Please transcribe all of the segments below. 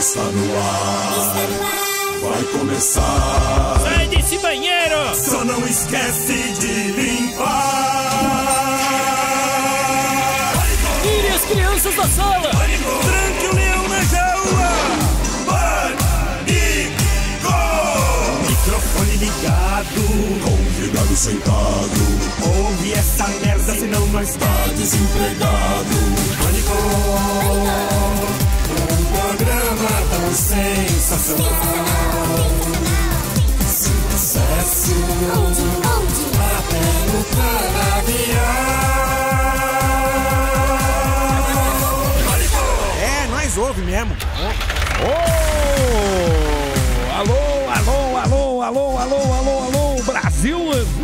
Está no ar, vai começar. Sai desse banheiro! Só não esquece de limpar. Tire as crianças da sala! Tranque o leão na jaula. Pânico! Microfone ligado, convidado sentado. Ouve essa merda, senão nós tá desempregado. Pânico! Um programa tão sensacional. Sucesso até no canavial. É, nós ouve mesmo. Alô, Brasil!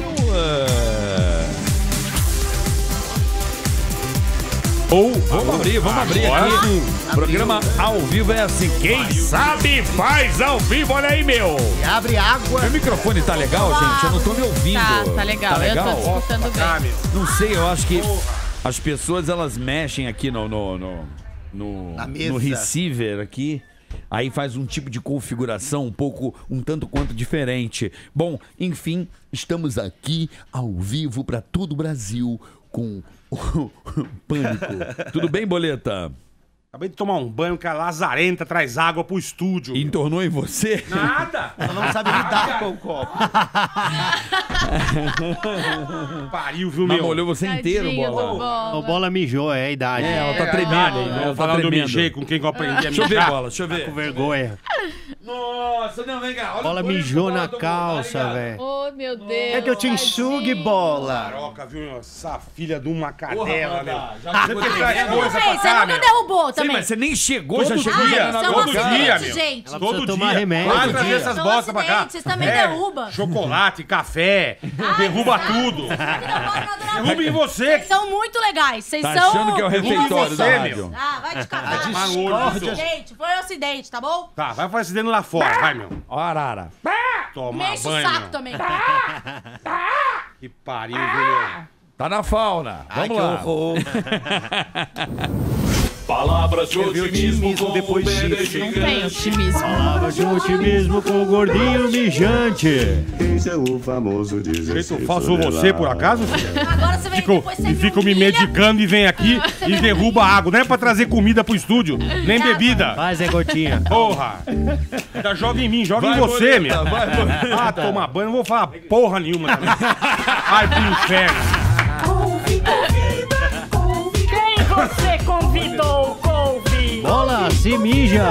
Vamos abrir aqui. Programa ao vivo é assim, quem sabe faz ao vivo, olha aí, meu. E abre água. Meu microfone tá legal, gente? Eu não tô me ouvindo. Tá legal, Tá legal? eu tô te escutando bem. Não sei, eu acho que as pessoas, elas mexem aqui Na mesa. no receiver aqui. Aí faz um tipo de configuração um tanto quanto diferente. Bom, enfim, estamos aqui ao vivo para todo o Brasil com o Pânico. Tudo bem, Boleta? Acabei de tomar um banho que a lazarenta traz água pro estúdio. Entornou em você? Nada! Ela não sabe lidar com o copo. Pariu, viu, Mas meu? molhou você inteiro, Tadinho do Bola. O Bola mijou, é a idade. É, ela tá tremendo aí, né? Ela tá Falando eu tremendo. mijei com quem que eu aprendi a Deixa eu ver, mijar. Bola, deixa eu ver. Com vergonha. Nossa, não, vem cá. Olha Bola o Pânico, mijou Bola na tomou, calça, tá ligado? velho. Oh, meu Deus. É que eu te enxugue, Bola. Caroca, viu, meu? Essa filha de uma cadela, Porra, meu. Amanda, já ficou Você traz tremendo. coisa pra Você cá, nunca meu. derrubou Sim, também. mas você nem chegou, já Todo chegou dia, jogando São água todo no acidentes, cara. dia, meu. gente. Ela Todo precisa tomar dia. remédio. Vai Todo trazer dia. essas São botas pra cá. acidentes, também derruba. Chocolate, café, derruba tudo. Derruba em você. Vocês são muito legais. Vocês Tá são... achando que é o refeitório da você, rádio? Ah, vai te Tá catar. de Foi um discórdia. acidente, foi um acidente, tá bom? Tá, vai fazer dentro lá fora, vai, meu. Ó, Arara. Tomar Me enche o banho, saco meu. também. Que pariu, viu, meu? Tá na fauna. Ai, Vamos que lá. horror. Palavras de Teve otimismo otimismo com depois o disso. Não tem otimismo. Palavra de otimismo com o gordinho mijante. Esse é o famoso 16 Feito falso você, por acaso, filho? Agora você vem depois você Fico me humilha. medicando e vem aqui e derruba água. Não é pra trazer comida pro estúdio, nem bebida. Vai, Zé Gotinha. Porra! Ainda joga em mim, joga em Vai, você, Boleta, meu. vai, Boleta. Ah, tomar banho, não vou falar porra nenhuma também. Ai, pro inferno. Quem você convidou, couve? Bola, se mija.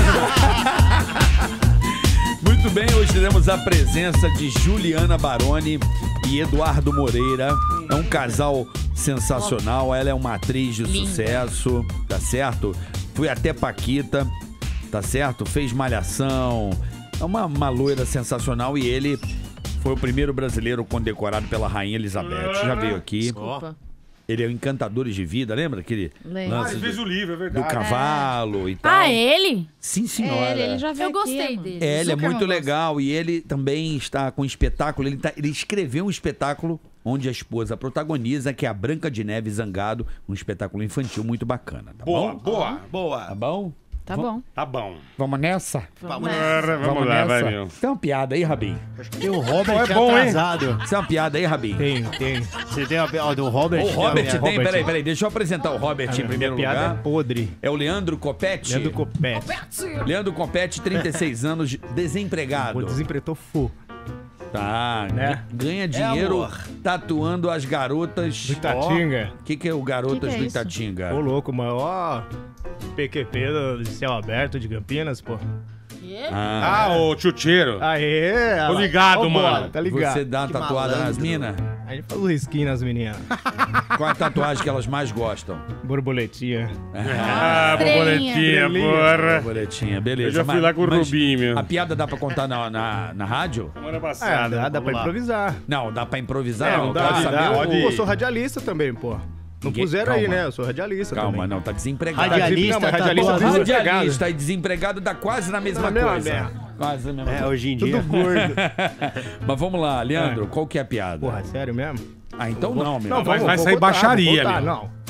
Muito bem, hoje teremos a presença de Juliana Baroni e Eduardo Moreira. É um casal sensacional, ela é uma atriz de sucesso, tá certo? Fui até Paquita, tá certo? Fez Malhação, é uma loira sensacional e ele foi o primeiro brasileiro condecorado pela Rainha Elizabeth. Já veio aqui. Desculpa. Ele é o Encantadores de Vida, lembra aquele Lembro. Ah, lance ele fez o livro, é do verdade. cavalo e tal? Ah, ele? Sim, senhora. Ele já veio Eu gostei aqui, dele. É, ele é Zuckerman muito gosta. legal e ele também está com um espetáculo. Ele escreveu um espetáculo onde a esposa protagoniza, que é a Branca de Neve Zangado, um espetáculo infantil muito bacana, tá Boa, bom? boa. Tá Boa. bom? Tá bom. Tá bom. Vamos nessa? Vamos Vamos lá, vai, meu. Tem uma piada aí, Rabin? Tem o Robert É bom, hein? atrasado. Tem uma piada aí, Rabin? Tem. Você tem a piada do Robert? O Robert a tem, Robert. peraí, deixa eu apresentar o Robert em primeiro Minha piada lugar. é podre. É o Leandro Copete. Leandro Copete. Leandro Copete, 36 anos, desempregado. O desempretou full. Tá, Né? ganha dinheiro amor. tatuando as garotas. Do Itatinga. O que é o Garotas Que do isso? Itatinga? Ô, louco, mano. Ó, PQP do Céu Aberto de Campinas, pô. Ah, ô tchutcheiro. Aê! Tô ligado, Ó, mano. Bola, tá ligado. Você dá uma Que tatuada nas malandro. minas? A gente faz o risquinho nas meninas. Qual é a tatuagem que elas mais gostam? Borboletinha. Ah, Estrelinha. borboletinha, porra. Boletinha, beleza. Eu já fui lá com o mas Rubinho, meu. A piada dá pra contar na rádio? Semana Ah, passada. dá pra improvisar. Não, dá pra improvisar? É, não, não quero dá, saber dá. o- Eu sou radialista também, pô. Não Ninguém- puseram aí, calma. né? Eu sou radialista Calma, também. não, tá desempregado. Radialista, Não, mas radialista tatuador. Radialista e desempregado dá quase na mesma Na mesma coisa. merda. Quase na mesma É, coisa. hoje em dia. Tudo gordo. Mas vamos lá, Leandro, qual que é a piada? Porra, sério mesmo? Ah, então não, meu. Não, vai vamos sair botar, baixaria, vamos botar, meu. não.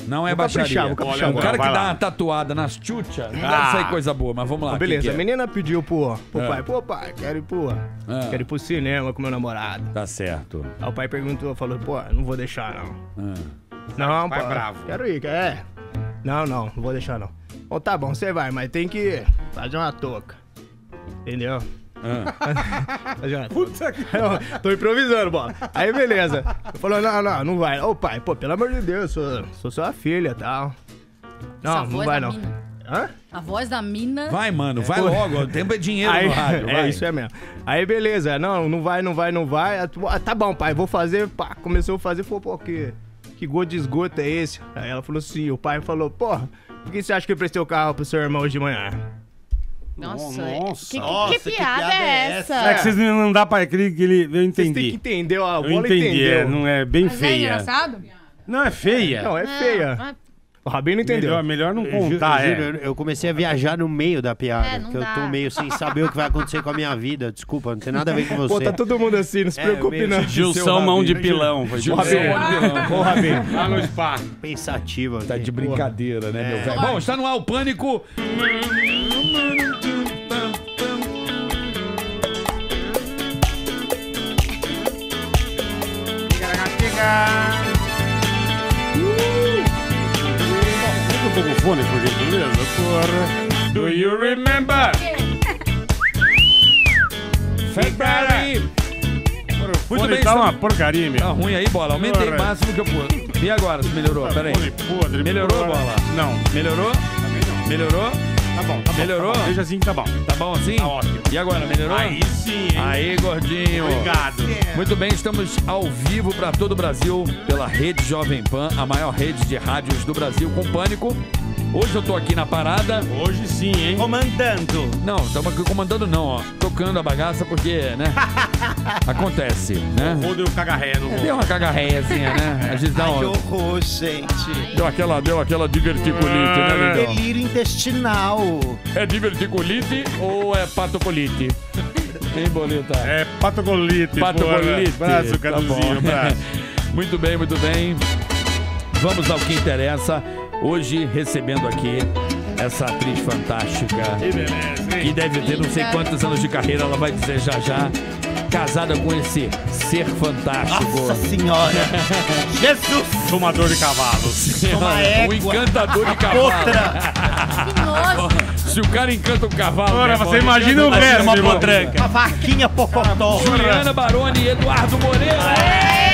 Não é Vou baixaria. caprichar, vou caprichar O agora, cara que vai dá lá. uma tatuada nas tchutchas, não deve sair coisa boa, mas vamos lá. Beleza, que a é? menina pediu pro pai, pô, pai, quero ir pro cinema com meu namorado. Tá certo. Aí o pai perguntou, falou, pô, não vou deixar, não. Não, Pai pô, bravo. quero ir, quer? Não vou deixar, não. Bom, tá bom, você vai, mas tem que fazer uma touca. Entendeu? Fazer uma touca. Puta que... Tô improvisando, bola. Aí, beleza. Eu falou, não vai. Ô, pai, pô, pelo amor de Deus, sou sua filha e tal. Essa Não voz vai, da não. mina. Hã? A voz da mina. Vai, mano, vai logo. O tempo é dinheiro Aí, no rádio, vai. é, isso é mesmo. Aí, beleza. Não vai. Ah, tá bom, pai, vou fazer. Pá, começou a fazer, falou, pô, que gosto de esgoto é esse? Aí ela falou assim, o pai falou, porra, por que você acha que eu prestei o carro pro seu irmão hoje de manhã? Nossa, Nossa. que piada é essa? É que vocês não dá pra... Eu Vocês têm que entendi. entender, ó, a Eu bola entendi, entendeu. não é bem Mas é feia. engraçado? Não, é feia. Não, é feia. O Rabinho não entendeu. Melhor não contar, Eu comecei a viajar no meio da piada. É, não porque dá. eu tô meio sem saber o que vai acontecer com a minha vida. Desculpa, não tem nada a ver com você. Pô, tá todo mundo assim, não se preocupe, meio não. Gilson mão de pilão. Foi Ô, Rabinho. Ô, Rabinho. Lá no spa. Pensativo. Tá aqui. de brincadeira, né, meu velho? Bom, está no ar o Pânico. Pega um pouco o fone, por gentileza, porra. Do you remember? February. Muito Fone bem, tá estamos- uma porcaria, meu. Tá ruim aí, bola. Aumentei o Porra. máximo que eu pude. E agora, se melhorou? Pera aí. Fone podre, Melhorou, porra. bola? Não. Melhorou? Também não. Melhorou? Tá bom, tá bom. Melhorou? Tá bom. Deixa assim que tá bom. Tá bom assim? Tá ótimo. E agora, melhorou? Aí sim, hein? Aí, gordinho. Obrigado. Muito bem, estamos ao vivo para todo o Brasil pela Rede Jovem Pan, a maior rede de rádios do Brasil com Pânico. Hoje eu tô aqui na parada. Hoje sim, hein? Comandando. Não, estamos aqui comandando não, ó. Tocando a bagaça porque, né? Acontece, né? Ou deu cagarré, não vou. Deu uma cagarréiazinha, né? Às vezes dá Que uma... horror, gente. Deu aquela diverticulite, né, Lindão? Delírio intestinal. É diverticulite ou é patocolite? Hein, Boleta? É patogolite, Patocolite. porra. Braço, Tá Caduzinho, bom. braço. Muito bem, muito bem. Vamos ao que interessa. Hoje, recebendo aqui essa atriz fantástica, Que beleza, que hein? deve ter não sei quantos anos de carreira, ela vai dizer já já, casada com esse ser fantástico. Nossa senhora. Jesus. Tomador de cavalos. Uma O égua. encantador de cavalo. Outra. Que nojo. Se o cara encanta o cavalo... Ora, meu você irmão, imagina o encanta resto, uma irmão. potranca. Uma vaquinha pocotó. Juliana Baroni e Eduardo Moreira.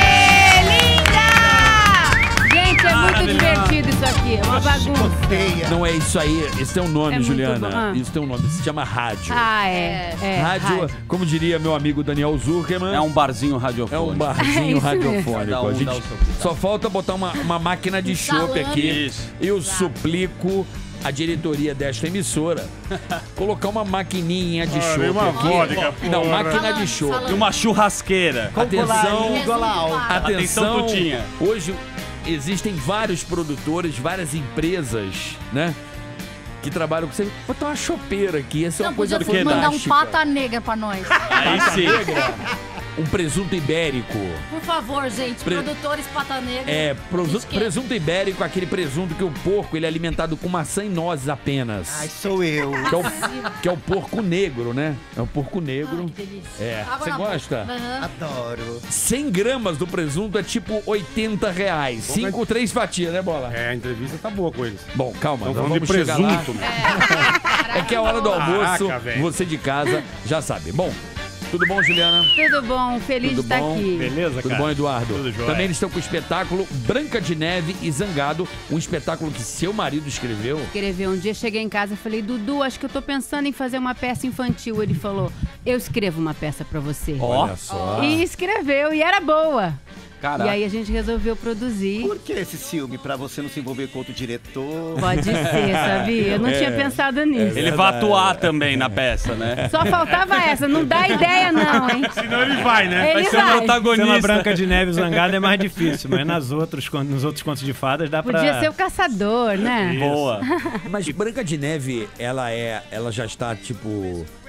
Gente, é muito divertido isso aqui. É uma bagunça. Gosteia. Não é isso aí, isso tem um nome, É muito Juliana. bom. Ah. Isso tem um nome, se chama rádio. Ah, é. Rádio, como diria meu amigo Daniel Zuckerman, É um barzinho é radiofônico. um barzinho isso mesmo. radiofônico. Cada um A gente dá o seu. só falta botar uma máquina de chopp Salame. aqui. Isso. Eu suplico a diretoria desta emissora colocar uma maquininha de chopp uma aqui. vodka, Não, porra. máquina de chopp. Salame. E uma churrasqueira. Atenção, Golau. atenção. Atenção, Tutinha. Hoje existem vários produtores, várias empresas, né? Que trabalham com você. Botar uma chopeira aqui, essa é uma Não, coisa podia mandar um fantástica. pata negra pra nós. Aí sim. Um presunto ibérico. Por favor, gente, Pre- produtores pata negra. É, Diz que- presunto ibérico, aquele presunto que o porco ele é alimentado com maçã e nozes apenas. Ai, sou eu. Que é o porco negro, né? É o porco Ai, negro. que delícia. É. Água Você na boca. gosta? Aham. Adoro. 100 gramas do presunto é tipo R$80. 5, 3 fatias, né, Bola? É, a entrevista tá boa com eles. Bom, calma, Estão nós falando de vamos chegar lá. presunto, meu. É que é a hora do almoço, Caraca, velho. você de casa já sabe. Bom, tudo bom, Juliana? Tudo bom, feliz Tudo de estar bom? aqui. Beleza, Tudo cara? bom, Eduardo? Tudo jóia. Também eles estão com o espetáculo Branca de Neve e Zangado, um espetáculo que seu marido escreveu. Escreveu um dia, cheguei em casa e falei, Dudu, acho que eu tô pensando em fazer uma peça infantil. Ele falou, eu escrevo uma peça pra você. Olha só. E escreveu, e era boa. Caraca. E aí a gente resolveu produzir. Por que esse ciúme? Pra você não se envolver com outro diretor? Pode ser, sabia? Eu não tinha pensado nisso. Ele vai atuar também na peça, né? Só faltava essa, não dá ideia não, hein? Senão ele vai, né? Ele ser o vai. protagonista. Pela Branca de Neve Zangada é mais difícil, mas nos outros contos de fadas dá pra... Podia ser o caçador, né? Boa. Mas Branca de Neve, ela já está, tipo,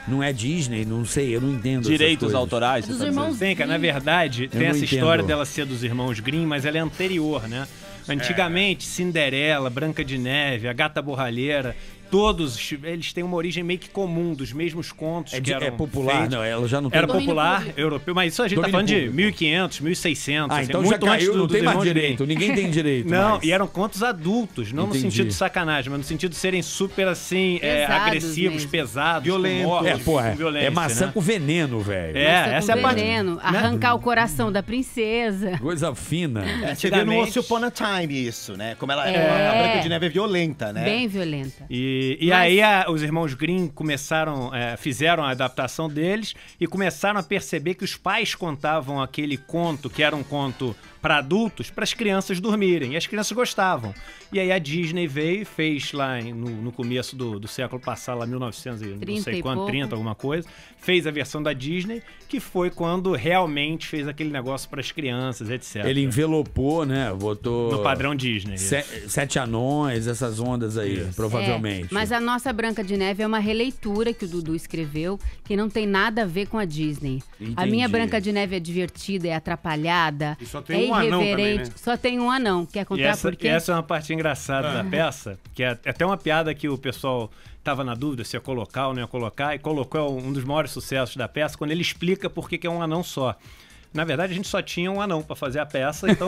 não é Disney, não sei, eu não entendo. Direitos autorais. Dos irmãos Tem, cara, na verdade, tem não essa entendo. história dela ser dos irmãos Grimm, mas ela é anterior, né? Antigamente, Cinderela, Branca de Neve, A Gata Borralheira, todos eles têm uma origem meio que comum, dos mesmos contos que eram É popular, feitos. não, ela já não tem. Era popular, europeu, mas isso a gente tá falando de 1500, 1600. Ah, assim, então muito já antes caiu, não dos tem mais irmãos direito, Grimm. ninguém tem direito Não, mais. e eram contos adultos, não Entendi. no sentido de sacanagem, mas no sentido de serem super, assim, Pesados agressivos, mesmo. pesados, Violentos. com morte, É, pô, com violência, é maçã né? com veneno, velho. Essa é a parte... veneno, arrancar o coração da princesa. Coisa fina. Você vê no Antigamente- Once Upon a Time isso, né? Como ela É. a Branca de Neve é violenta, né? Bem violenta. E Mas- aí os irmãos Grimm fizeram a adaptação deles e começaram a perceber que os pais contavam aquele conto, que era um conto para adultos, para as crianças dormirem. E as crianças gostavam. E aí a Disney veio e fez lá no começo do século passado, lá 1900 e não 30 sei e quanto, pouco. 30, alguma coisa, fez a versão da Disney, que foi quando realmente fez aquele negócio para as crianças, etc. Ele envelopou, né? Botou. No padrão Disney. Sete anões, essas ondas aí, provavelmente. Mas a nossa Branca de Neve é uma releitura que o Dudu escreveu, que não tem nada a ver com a Disney. A Entendi. minha Branca de Neve é divertida, é atrapalhada, E só tem é um anão irreverente. também, né? Só tem um anão. Quer E contar por quê? essa é uma parte engraçada da peça, que é até uma piada que o pessoal tava na dúvida se ia colocar ou não ia colocar, e colocou um dos maiores sucessos da peça, quando ele explica por que é um anão só. Na verdade, a gente só tinha um anão pra fazer a peça, então...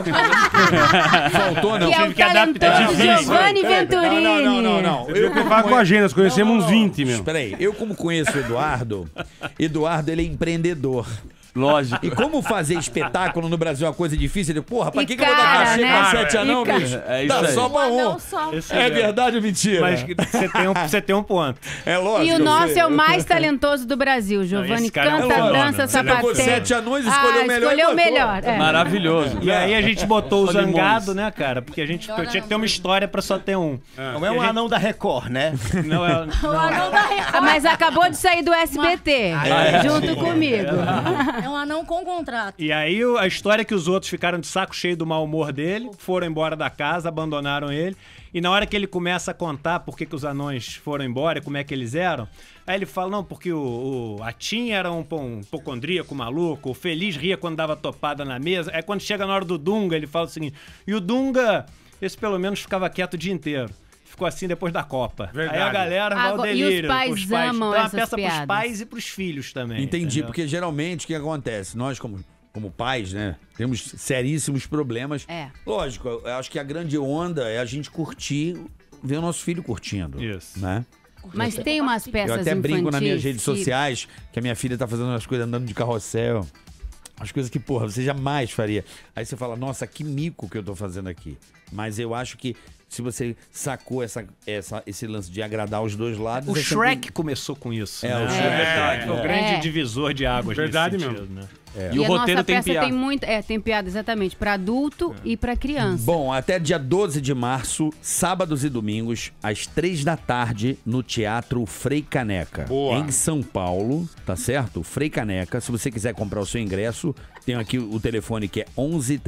Faltou, não. Que é o tive que adaptar. talentoso Giovanni Venturini. Não. Eu preocupar com a agenda, nós conhecemos uns 20, meu. Espera aí, eu como conheço o Eduardo, ele é empreendedor. Lógico. E como fazer espetáculo no Brasil é uma coisa difícil, ele, porra, pra E que eu vou dar cara, cachê né? pra 7 anão, E cara. bicho? É isso Dá aí. só pra um. Não só. É verdade ou mentira? Mas você tem um ponto. É lógico. E o eu nosso sei. é o mais talentoso do Brasil. Giovanni esse cara é canta, foda, dança, né? Você levou sapateia. 7 anões e escolheu o melhor. Escolheu e o melhor. É. Maravilhoso. E aí a gente botou o Só limões. Zangado, né, cara? Porque eu tinha que ter uma história pra só ter um. Não é um anão da Record, né? Não é... O anão da Record. Ah, mas acabou de sair do SBT, junto comigo. É um anão com contrato. E aí a história é que os outros ficaram de saco cheio do mau humor dele, foram embora da casa, abandonaram ele. E na hora que ele começa a contar por que os anões foram embora e como é que eles eram, aí ele fala, não, porque a Tim era um hipocondríaco maluco, o Feliz ria quando dava topada na mesa. Aí quando chega na hora do Dunga, ele fala o seguinte, e o Dunga, esse pelo menos ficava quieto o dia inteiro. Ficou assim depois da Copa. Verdade. Aí a galera vai ao Agora, e os delírio. pais os pais. amam Então é uma essas peça pros piadas. pais e pros filhos também. Entendi, entendeu? porque geralmente o que acontece? Nós, como pais, né, temos seríssimos problemas. É. Lógico, eu acho que a grande onda é a gente curtir, ver o nosso filho curtindo. Isso. Né? Mas tem umas peças Eu até brinco nas minhas infantis redes que- sociais que a minha filha tá fazendo umas coisas andando de carrossel. As coisas que, porra, você jamais faria. Aí você fala, nossa, que mico que eu tô fazendo aqui. Mas eu acho que se você sacou esse lance de agradar os dois lados... O é Shrek sempre- começou com isso. É, né? o Shrek. Foi o grande É. divisor de águas Verdade nesse mesmo. sentido, né? E o a roteiro nossa tem peça piada. tem muito... tem piada, exatamente, pra adulto e pra criança. Bom, até dia 12 de março, sábados e domingos, às 3 da tarde, no Teatro Frei Caneca. Boa. Em São Paulo, tá certo? Frei Caneca. Se você quiser comprar o seu ingresso, tem aqui o telefone que é 11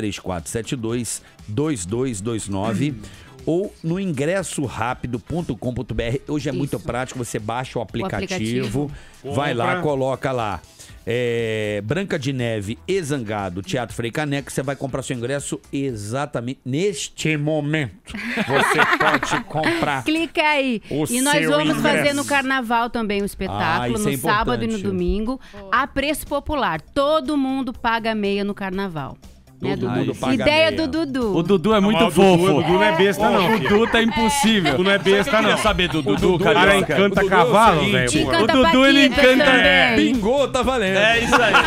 3472 2229. Ou no ingressorapido.com.br. Hoje é muito Isso. prático, você baixa o aplicativo, aplicativo. vai lá, Compra. coloca lá. Branca de Neve e Zangado, Teatro Frei Caneca, você vai comprar seu ingresso exatamente neste momento. Você pode comprar. Clica aí. O E nós seu vamos fazer ingresso. no carnaval também o espetáculo, isso é no sábado e no importante. domingo, a preço popular. Todo mundo paga meia no carnaval. Né, Todo Dudu? mundo paga Ideia meia. do Dudu. O Dudu é muito Mas o fofo. Dudu não é besta, não. O Dudu tá impossível. Tu não é besta, Queria não. saber do Dudu, O cara carioca? encanta O Dudu é o cavalo, seguinte, velho. Te pô. encanta O Dudu, ele Paquita encanta- também. Bingou, tá valendo. É isso aí.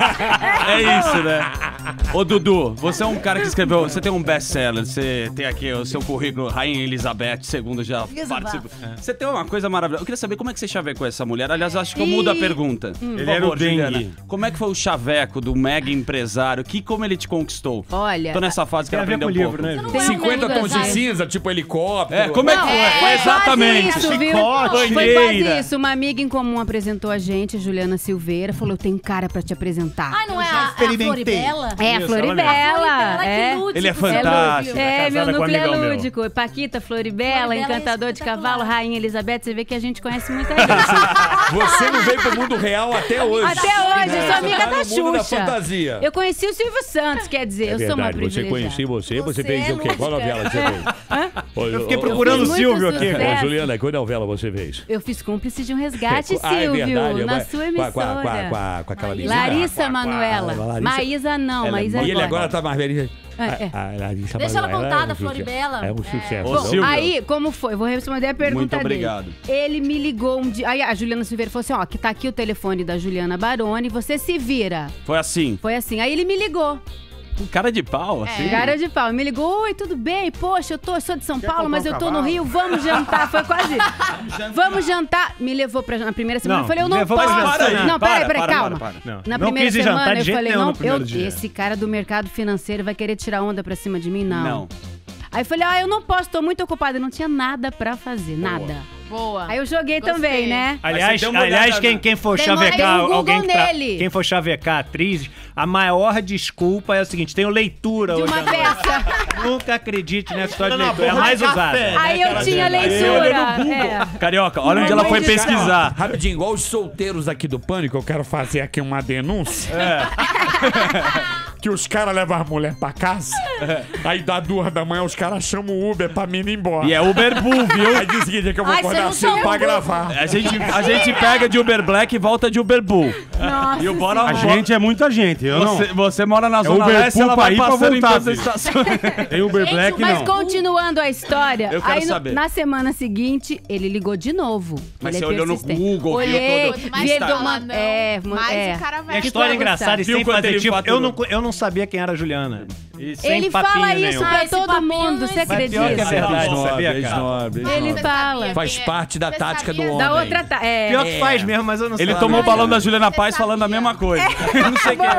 É isso, né? Ô, Dudu, você é um cara que escreveu... Você tem um best-seller, você tem aqui o seu currículo, Rainha Elizabeth II, já participou. Você tem uma coisa maravilhosa. Eu queria saber como é que você chavecou essa mulher. Aliás, acho que eu mudo a pergunta. Por Ele era o dengue. Juliana, como é que foi o chaveco do mega empresário? Como ele te conquistou? Olha, Tô nessa fase que Tem a ver aprender com o um livro, pouco. né, Ju? Tem um 50 nego tons de dançar. cinza, tipo helicóptero. Como é que foi? foi Exatamente. quase isso, viu? Chicote, Foi quase banheira. isso. Uma amiga em comum apresentou a gente, a Juliana Silveira, falou, eu tenho cara pra te apresentar. Ai, não é a experimentei. Floribela? É, Isso, Floribela. que É. lúdico. Ele é fantástico. É, meu Casada com um núcleo é amigão meu. lúdico. Paquita, Floribela, Floribela é Encantador de Cavalo, Rainha Elizabeth. Você vê que a gente conhece muita gente. Você não veio pro mundo real até hoje. Até hoje, eu sou amiga Tá da no mundo da Xuxa. fantasia. Eu conheci o Silvio Santos, quer dizer, eu sou uma privilegiada. você fez o quê? Qual novela você fez? Eu fiquei procurando o fiz Silvio muito aqui. sucesso. Juliana, qual novela você fez? Eu fiz Cúmplice de um Resgate, Ah, é Silvio, verdade, na mas- sua emissora. Com aquela menina. Larissa Manoela. Larissa- Maísa não, Maísa E ele agora. agora tá mais velho. É. Larissa Deixa ela Manoela contar é da um sucesso. Floribela. É um sucesso. Ô, Bom, Silvio. aí, como foi? Vou responder a pergunta Muito dele. obrigado. Ele me ligou um dia. Aí a Juliana Silveira falou assim: ó, que tá aqui o telefone da Juliana Baroni, você se vira. Foi assim. Foi assim. Aí ele me ligou. Com cara de pau, assim. Cara de pau. Me ligou: oi, tudo bem? Poxa, eu sou de São Paulo, mas eu tô no Rio, vamos jantar. Foi quase. Vamos jantar. Me levou na primeira semana. Não, eu falei: eu não levou posso. pra jantar, Não, peraí, calma. Não, Na não primeira quis ir jantar semana de eu jeito falei: nenhum não, no primeiro dia. esse cara do mercado financeiro vai querer tirar onda pra cima de mim? Não. Não. Aí eu falei: eu não posso, tô muito ocupada. Eu não tinha nada pra fazer, nada. Boa. Aí eu joguei também, né? Aliás, deu uma olhada quem for Dei uma- chavecar dei um Google alguém nele. quem for chavecar atriz, a maior desculpa é o seguinte: tenho leitura De hoje uma à noite. peça. Nunca acredite nessa história de leitura, é a mais usada. Aí eu tinha leitura. É. Carioca, olha onde ela foi pesquisar. Rapidinho, igual os solteiros aqui do Pânico, eu quero fazer aqui uma denúncia. Que os caras levam a mulher pra casa, aí dá 2 da manhã, os caras chamam o Uber pra menina ir embora. E é Uber Bull, viu? Aí diz o seguinte, é que eu vou Ai, você acordar não cedo chama pra o gravar. A gente pega de Uber Black e volta de Uber Bull. Nossa. E o Bora... A gente é muita gente, eu não. Você mora na Zona Uber Leste, Pool ela pra vai ir pra passando em voltar, todas as filho. estações. Tem Uber Black, Mas não. continuando a história, Eu quero aí saber. na semana seguinte, ele ligou de novo. Mas ele você olhou no persistente. Google, viu Olhei, todo- Mas vi ele fala uma... não. É, O cara vai... E a história é engraçada e Viu sem quanto fazer ele tipo. faturou? Eu não sabia quem era a Juliana. E sem Ele papinho fala isso nenhum. pra esse todo papinho mundo, não você existe. Mas pior que é acredita? verdade, Snob, sabia, cara? snob. Ele Você fala. sabia Faz quem é? parte da Você tática do sabia? homem. Da outra... Pior que faz mesmo, mas eu não Ele sabia. tomou o balão da Juliana Paz falando a mesma coisa. Não sei quem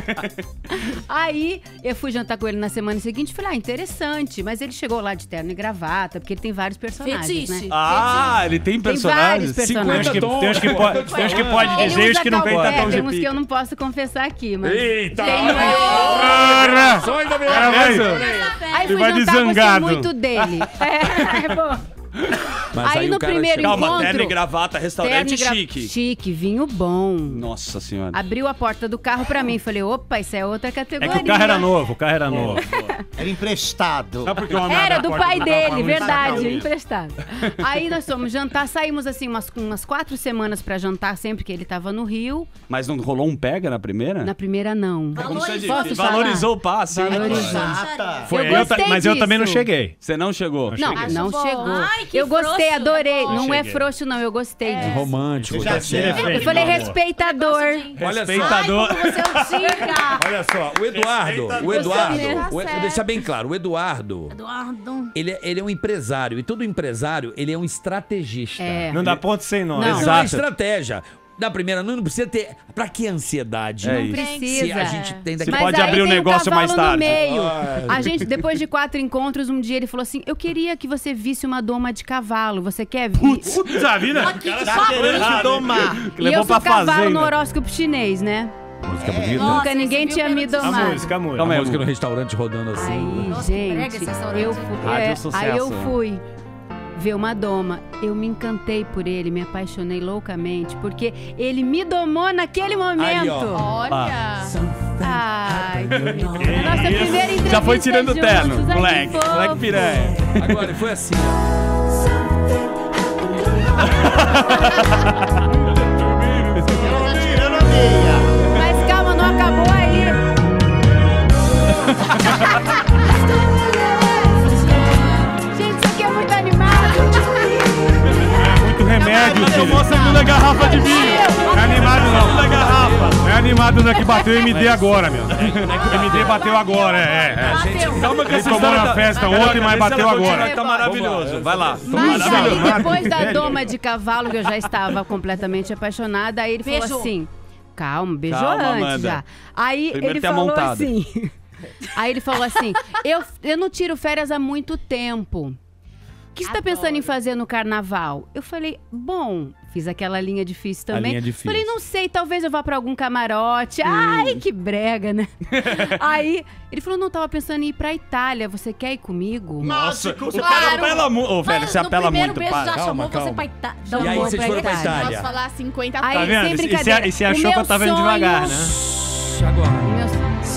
Aí, eu fui jantar com ele na semana seguinte e falei, interessante. Mas ele chegou lá de terno e gravata, porque ele tem vários personagens, Fetiche. né? Ah, ele tem Tem vários personagens? personagens. Tem uns que pode Ele dizer e os usa que não calça, pode. tem uns que eu não posso confessar aqui, mas... Eita! Tem Cara, Sonho da minha cara, vai- vida. Aí Ele fui vai de jantar, gostei zangado. muito dele. É, bom. Mas Aí o no cara primeiro chega- Calma, encontro... terno e gravata, restaurante chique. Chique, vinho bom. Nossa senhora. Abriu a porta do carro pra mim. Falei, opa, isso é outra É categoria. que o carro era novo, Era emprestado. Sabe por que o homem Era abre a do porta pai do carro pra dele, não verdade, estragar o emprestado. Aí nós fomos jantar, saímos assim umas 4 semanas pra jantar sempre que ele tava no Rio. Mas não rolou um pega na primeira? Na primeira, não. Como você disse, Posso falar? valorizou o passe. Valorizou. Foi Eu gostei mas eu também não disso. cheguei. Você não chegou? Não, Acho não bom. chegou. Ai, que eu gostei, frouxo. adorei. Não é Cheguei. frouxo, não, eu gostei disso. Romântico. Já tá sei. certo. Eu falei respeitador. Olha só. Respeitador. Você é um tigre. Olha só, o Eduardo, Tá certo. deixa bem claro, o Eduardo, Eduardo. ele é um empresário, e todo empresário, ele é um estrategista. É. Não dá ponto sem nó. Não. Não é Exato. estratégia. Da primeira, não precisa ter... Pra que ansiedade? É Não isso. precisa. Se a gente tem daqui... Mas pode aí abrir o tem negócio cavalo mais tarde. No meio. A gente, depois de 4 encontros, um dia ele falou assim: eu queria que você visse uma doma de cavalo. Você quer ver? Putz, a vida. Querendo te domar. E Levou eu sou pra cavalo fazenda. no horóscopo chinês, né? Música bonita. Nossa, Nunca ninguém esse tinha filme me era A domado. música, a música. Calma A aí, música no amor. restaurante rodando assim. Aí, Nossa, que brega esse gente, restaurante. eu fui, Rádio Sucesso. aí eu fui ver uma doma. Eu me encantei por ele, me apaixonei loucamente, porque ele me domou naquele momento. Aí, ó. Olha. Ai, a nossa primeira entrevista Já foi tirando o juntos, terno, ai, que moleque. fofo. Moleque piranha. Agora, foi assim, ó. Tirando a meia. Mas calma, não acabou aí. Gente, isso aqui é muito animado. Muito remédio, filho. Tomou a segunda garrafa de vinho. Não é animado, não. Segunda garrafa. Não é animado, não, que bateu o MD agora, meu. O MD bateu agora, Calma que Ele essa tomou história na tá- festa Carioca, ontem, mas vê se bateu ela continua, agora. Tá maravilhoso. Vai lá. Mas aí, Maravilhoso. depois da doma de cavalo, que eu já estava completamente apaixonada, aí ele falou Beijou. assim... Calma, beijou Calma, antes Amanda. já. Aí Primeiro ele tem a falou montada. assim... Aí ele falou assim, eu não tiro férias há muito tempo. O que você tá pensando em fazer no carnaval? Eu falei, bom, Fiz aquela linha difícil também. linha difícil. Falei, não sei, talvez eu vá pra algum camarote. Ai, que brega, né? Aí, ele falou, não, tava pensando em ir pra Itália. Você quer ir comigo? Nossa, você apela muito. Ô, velho, você apela muito, beijo para. já Calma, chamou calma. você pra Itália. E aí vocês foram pra Itália? Posso falar 50 Aí, Tá vendo? sem E brincadeira. você achou o meu que eu tava indo sonho- devagar, né? Agora. O meu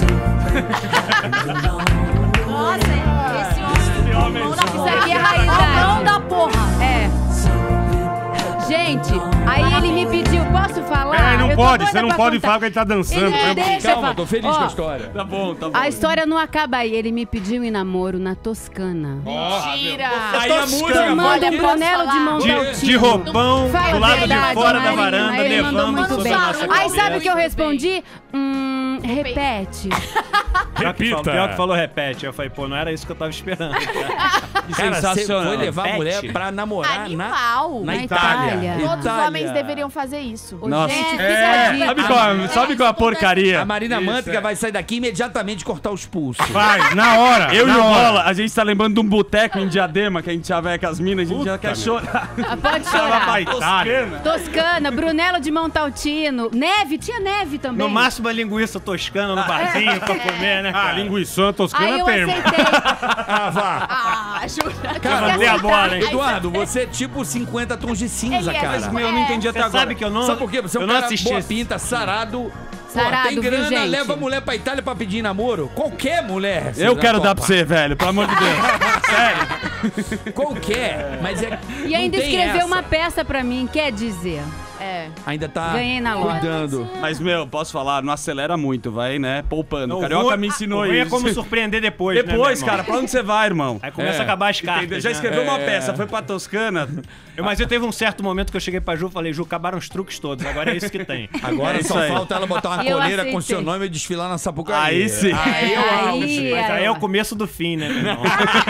Nossa, esse homem. Isso aqui é raridade. Mão da porra. É. Gente, aí ele me pediu, posso falar? Peraí, não Eu tô pode, doida você não pra pode contar. falar que ele tá dançando. Ele né? deixa eu Calma, falar. tô feliz Ó, com a história. Tá bom, tá bom. A história não acaba aí. Ele me pediu em namoro na Toscana. Mentira. Aí a música Tomando pode- Brunello de Montaltino. De roupão, Fala do lado verdade, de fora da Marina. varanda, Aí ele mandou levando muito sobre bem. a nossa Aí cabeça. sabe o que eu respondi? Repete. Pior que falou repete. Eu falei, pô, não era isso que eu tava esperando. Cara, você Sensacional. foi levar a Pet. mulher pra namorar Animal. na Na Itália. Itália. Todos os Itália. homens deveriam fazer isso. Nossa. Gente, fica É, a dica. Sabe qual é a porcaria? A Marina Isso, Mantega é. vai sair daqui e imediatamente cortar os pulsos. Vai, na hora. Eu e na o hora. Bola, a gente tá lembrando de um boteco em Diadema, que a gente já vai com as minas, a gente já quer chorar. Ah, pode Ela chorar. vai pra Itália. Toscana, Brunello de Montaltino. Neve, tinha neve também. No máximo a linguiça toscana no barzinho pra comer, né? Ah, linguiça toscana Aí eu tem, irmão. aceitei. Ah, vá. Ah, jura? Cara, mandei a bola, hein? Eduardo, você é tipo 50 tons de cinza, Ele é, cara. mas Eu não entendi até Você agora. sabe que eu não... Sabe por quê? Você é um eu não cara assisti boa esse- pinta, sarado. Sarado, Pô, tem viu, grana, gente? leva a mulher pra Itália pra pedir namoro. Qualquer mulher. Eu quero dar pra pra você, velho, pelo amor de Deus. Sério. Qualquer, mas é. E ainda não tem escreveu essa. uma peça pra mim, quer dizer. É. Ainda tá Ganhei na hora. cuidando. Mas, meu, posso falar, não acelera muito, vai, né? Poupando. Não, O Carioca ruim- me ensinou o ruim isso. é como surpreender depois, né, Depois, meu irmão? cara, pra onde você vai, irmão? Aí começa É. a acabar as cartas. Entendeu? Já né? escreveu uma peça, foi pra Toscana. Mas eu teve um certo momento que eu cheguei pra Ju e falei, Ju, acabaram os truques todos, agora é isso que tem. Agora É isso só aí. falta ela botar uma Eu coleira com aceitei. seu nome e desfilar na Sapucaí. Aí sim. Aí eu Aí, Mas aí é ela- o começo do fim, né, meu irmão?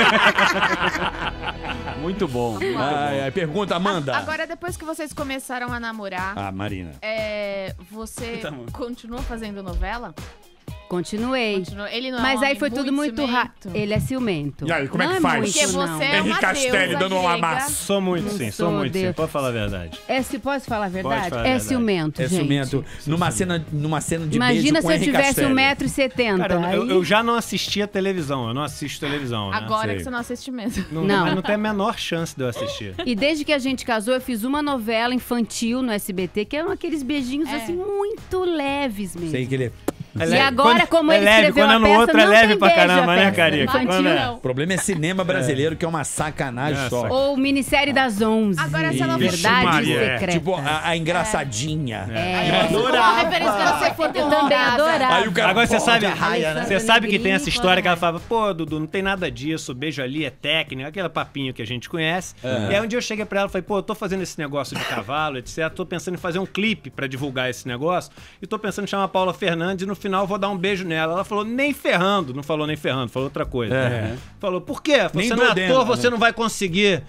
Muito bom. Ai, pergunta, Amanda. Agora, depois que vocês começaram a namorar, Ah, Marina. você Tá bom. continua fazendo novela? Continuei. Continua. Ele não é Mas um aí homem foi tudo muito rápido. ciumento? Ele é ciumento. E aí, como é Não que faz? muito, Porque você não. é Henrique uma Castelli deusa dando uma grega. massa. Sou muito, Não sim, sou, sou muito, sim. Deus. Pode falar a verdade. Posso falar a verdade? falar a É verdade. ciumento, É gente. ciumento. Numa cena de Imagina beijo com se eu Henrique tivesse Castelli. 1,70m. Cara, eu já não assistia televisão, eu não assisto televisão, né? Agora Sei. que você não assiste mesmo. Não. Mas não tem a menor chance de eu assistir. E desde que a gente casou, eu fiz uma novela infantil no SBT, que eram aqueles beijinhos assim muito leves mesmo. Sei que ele... E agora, como é ele leve, escreveu quando a é no peça, outro é não leve tem pra beijo caramba, a né, peça. Carica? Infantil, Quando é? não. O problema é cinema brasileiro, que é uma sacanagem só. Ou minissérie das 11. Agora, se ela for- Verdade Maria, secreta. Tipo, a engraçadinha. Uma referência que você for Eu também adorava. Aí o cara, Agora você pô, sabe, Alessandra você sabe que tem essa Negrini, história que ela fala, pô, Dudu, não tem nada disso, o beijo ali é técnico, aquele papinho que a gente conhece. E aí um dia eu cheguei pra ela e falei, pô, eu tô fazendo esse negócio de cavalo, etc, tô pensando em fazer um clipe pra divulgar esse negócio, e tô pensando em chamar a Paula Fernandes e no final eu vou dar um beijo nela. Ela falou, nem ferrando, não falou nem ferrando, falou outra coisa. Falou, por quê? Nem Você não é doendo, ator, né? você não vai conseguir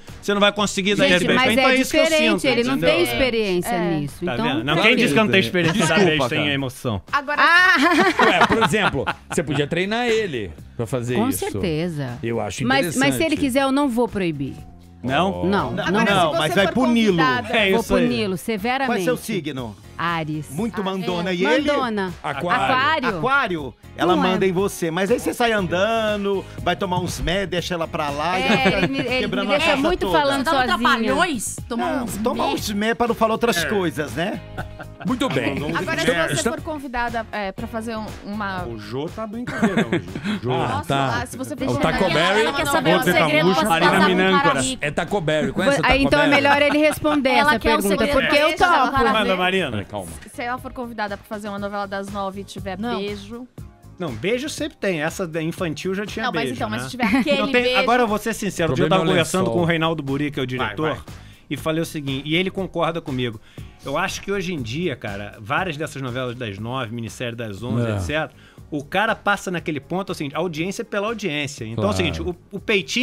dar esse Gente, beijo. mas Então é isso que eu diferente, sinto, ele não entendeu? tem experiência É. nisso. Tá Então, vendo? Não, tá quem ok. disse que eu não tenho experiência de dar Desculpa, beijo sem cara. emoção? Agora, Ué, por exemplo, você podia treinar ele pra fazer Com isso. certeza. Eu acho Mas interessante. se ele quiser, eu não vou proibir. Não? Não, Agora, não. se Não, você mas vai for puni-lo. convidada- É Vou isso aí. puni-lo severamente. Qual é seu signo? Ares. Muito mandona. E ele? Mandona. Aquário. Aquário? Ela Não é. manda em você. Mas aí você sai andando, vai tomar uns mé, deixa ela pra lá e vai É, ele me quebrando a deixa festa muito toda. falando Dá um sozinha. trapalhões? Tomar uns Toma beijos. uns mé pra não falar outras coisas, né? Muito bem. agora se você for convidada pra fazer uma... O Jô tá brincadeira hoje. Jô. Nossa, tá. lá, se você for O convidada... Taco Berry. Ela quer saber o Outra segredo Camucha, pra se Marina casar com um cara Minâncora. rico. É Taco Berry. Conhece o Taco Aí, então é Berry? melhor ele responder Ela essa quer o pergunta, segredo porque eu desse, ela topo. vai Manda, Marina. Calma. Se ela for convidada pra fazer uma novela das 9 e tiver Não. beijo... Não, beijo sempre tem. Essa da infantil já tinha Não, mas beijo, então, né? mas se tiver aquele Não tem- beijo... Agora eu vou ser sincero. O Outro dia eu problema tava é o conversando lençol. com o Reinaldo Buri, que é o diretor, vai. e falei o seguinte, e ele concorda comigo. Eu acho que hoje em dia, cara, várias dessas novelas das 9, minissérie das 11, É. etc., o cara passa naquele ponto, assim, audiência pela audiência. Então é o Claro. seguinte, o peitinho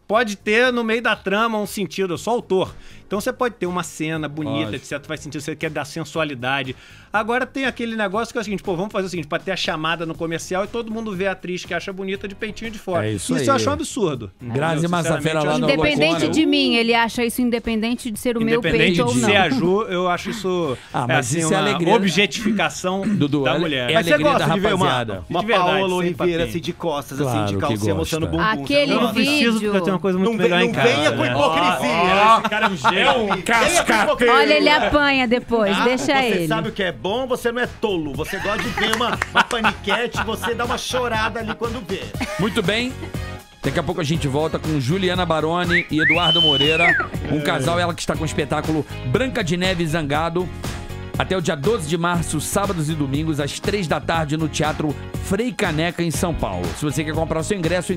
pode ter no meio da trama um sentido, eu sou autor. Então você pode ter uma cena bonita, etc. Vai sentir, você quer dar sensualidade. Agora tem aquele negócio que é o seguinte, pô, vamos fazer o seguinte, pra ter a chamada no comercial e todo mundo vê a atriz que acha bonita de peitinho de fora. É isso aí. eu acho um absurdo. Grazi Massafera lá no Independente de mim, ele acha isso independente de ser o meu peito ou não. Independente de ser a Ju, eu acho isso mas isso é uma alegria objetificação Dudu, da mulher. É Mas você alegria gosta da de ver rapaziada. uma De verdade, Paola sem Oliveira papinho. assim de costas, Claro assim, de que calcinha gosta. mostrando o bumbum? Aquele Eu não preciso vídeo. porque eu tenho uma coisa muito melhor em casa. Venha com né? hipocrisia. Esse cara é um gênio. Cascateiro. Olha, ele apanha depois, deixa você ele. sabe o que é bom, você não é tolo. Você gosta de ver uma paniquete, você dá uma chorada ali quando vê. Muito bem. Daqui a pouco a gente volta com Juliana Baroni e Eduardo Moreira. Um casal, ela que está com o espetáculo Branca de Neve Zangado. Até o dia 12 de março, sábados e domingos, às 3 da tarde, no Teatro Frei Caneca, em São Paulo. Se você quer comprar o seu ingresso,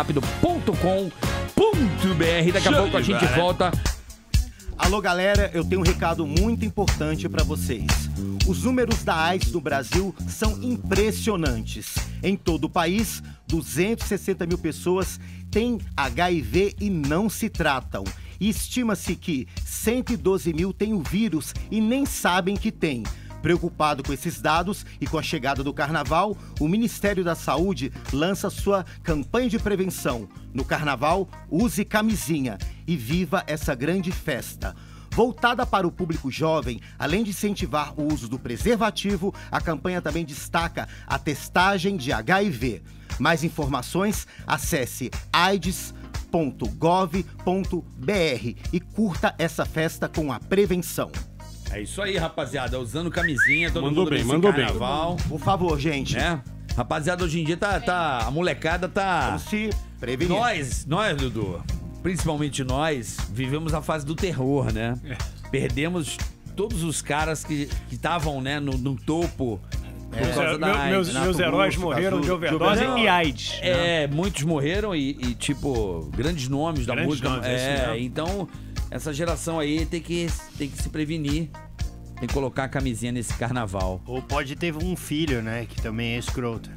ingressorapido.com.br. Daqui a pouco a gente volta. Alô, galera, eu tenho um recado muito importante pra vocês. Os números da AIDS no Brasil são impressionantes. Em todo o país, 260 mil pessoas têm HIV e não se tratam. E estima-se que 112 mil têm o vírus e nem sabem que tem. Preocupado com esses dados e com a chegada do Carnaval, o Ministério da Saúde lança sua campanha de prevenção. No Carnaval, use camisinha e viva essa grande festa. Voltada para o público jovem, além de incentivar o uso do preservativo, a campanha também destaca a testagem de HIV. Mais informações, acesse aids.gov.br e curta essa festa com a prevenção. É isso aí, rapaziada. Usando camisinha, todo Mandou mundo bem, nesse mandou carnaval. Por favor, gente. Né? Rapaziada, hoje em dia a molecada tá... Vamos se prevenir. Nós, Dudu, principalmente nós, vivemos a fase do terror, né? Perdemos todos os caras que estavam, né, no topo. Por causa da AIDS. Meus heróis morreram de overdose e AIDS. Muitos morreram e tipo, grandes nomes da música. Nomes, então... Essa geração aí tem que se prevenir. Tem que colocar a camisinha nesse carnaval. Ou pode ter um filho, né? Que também é escroto.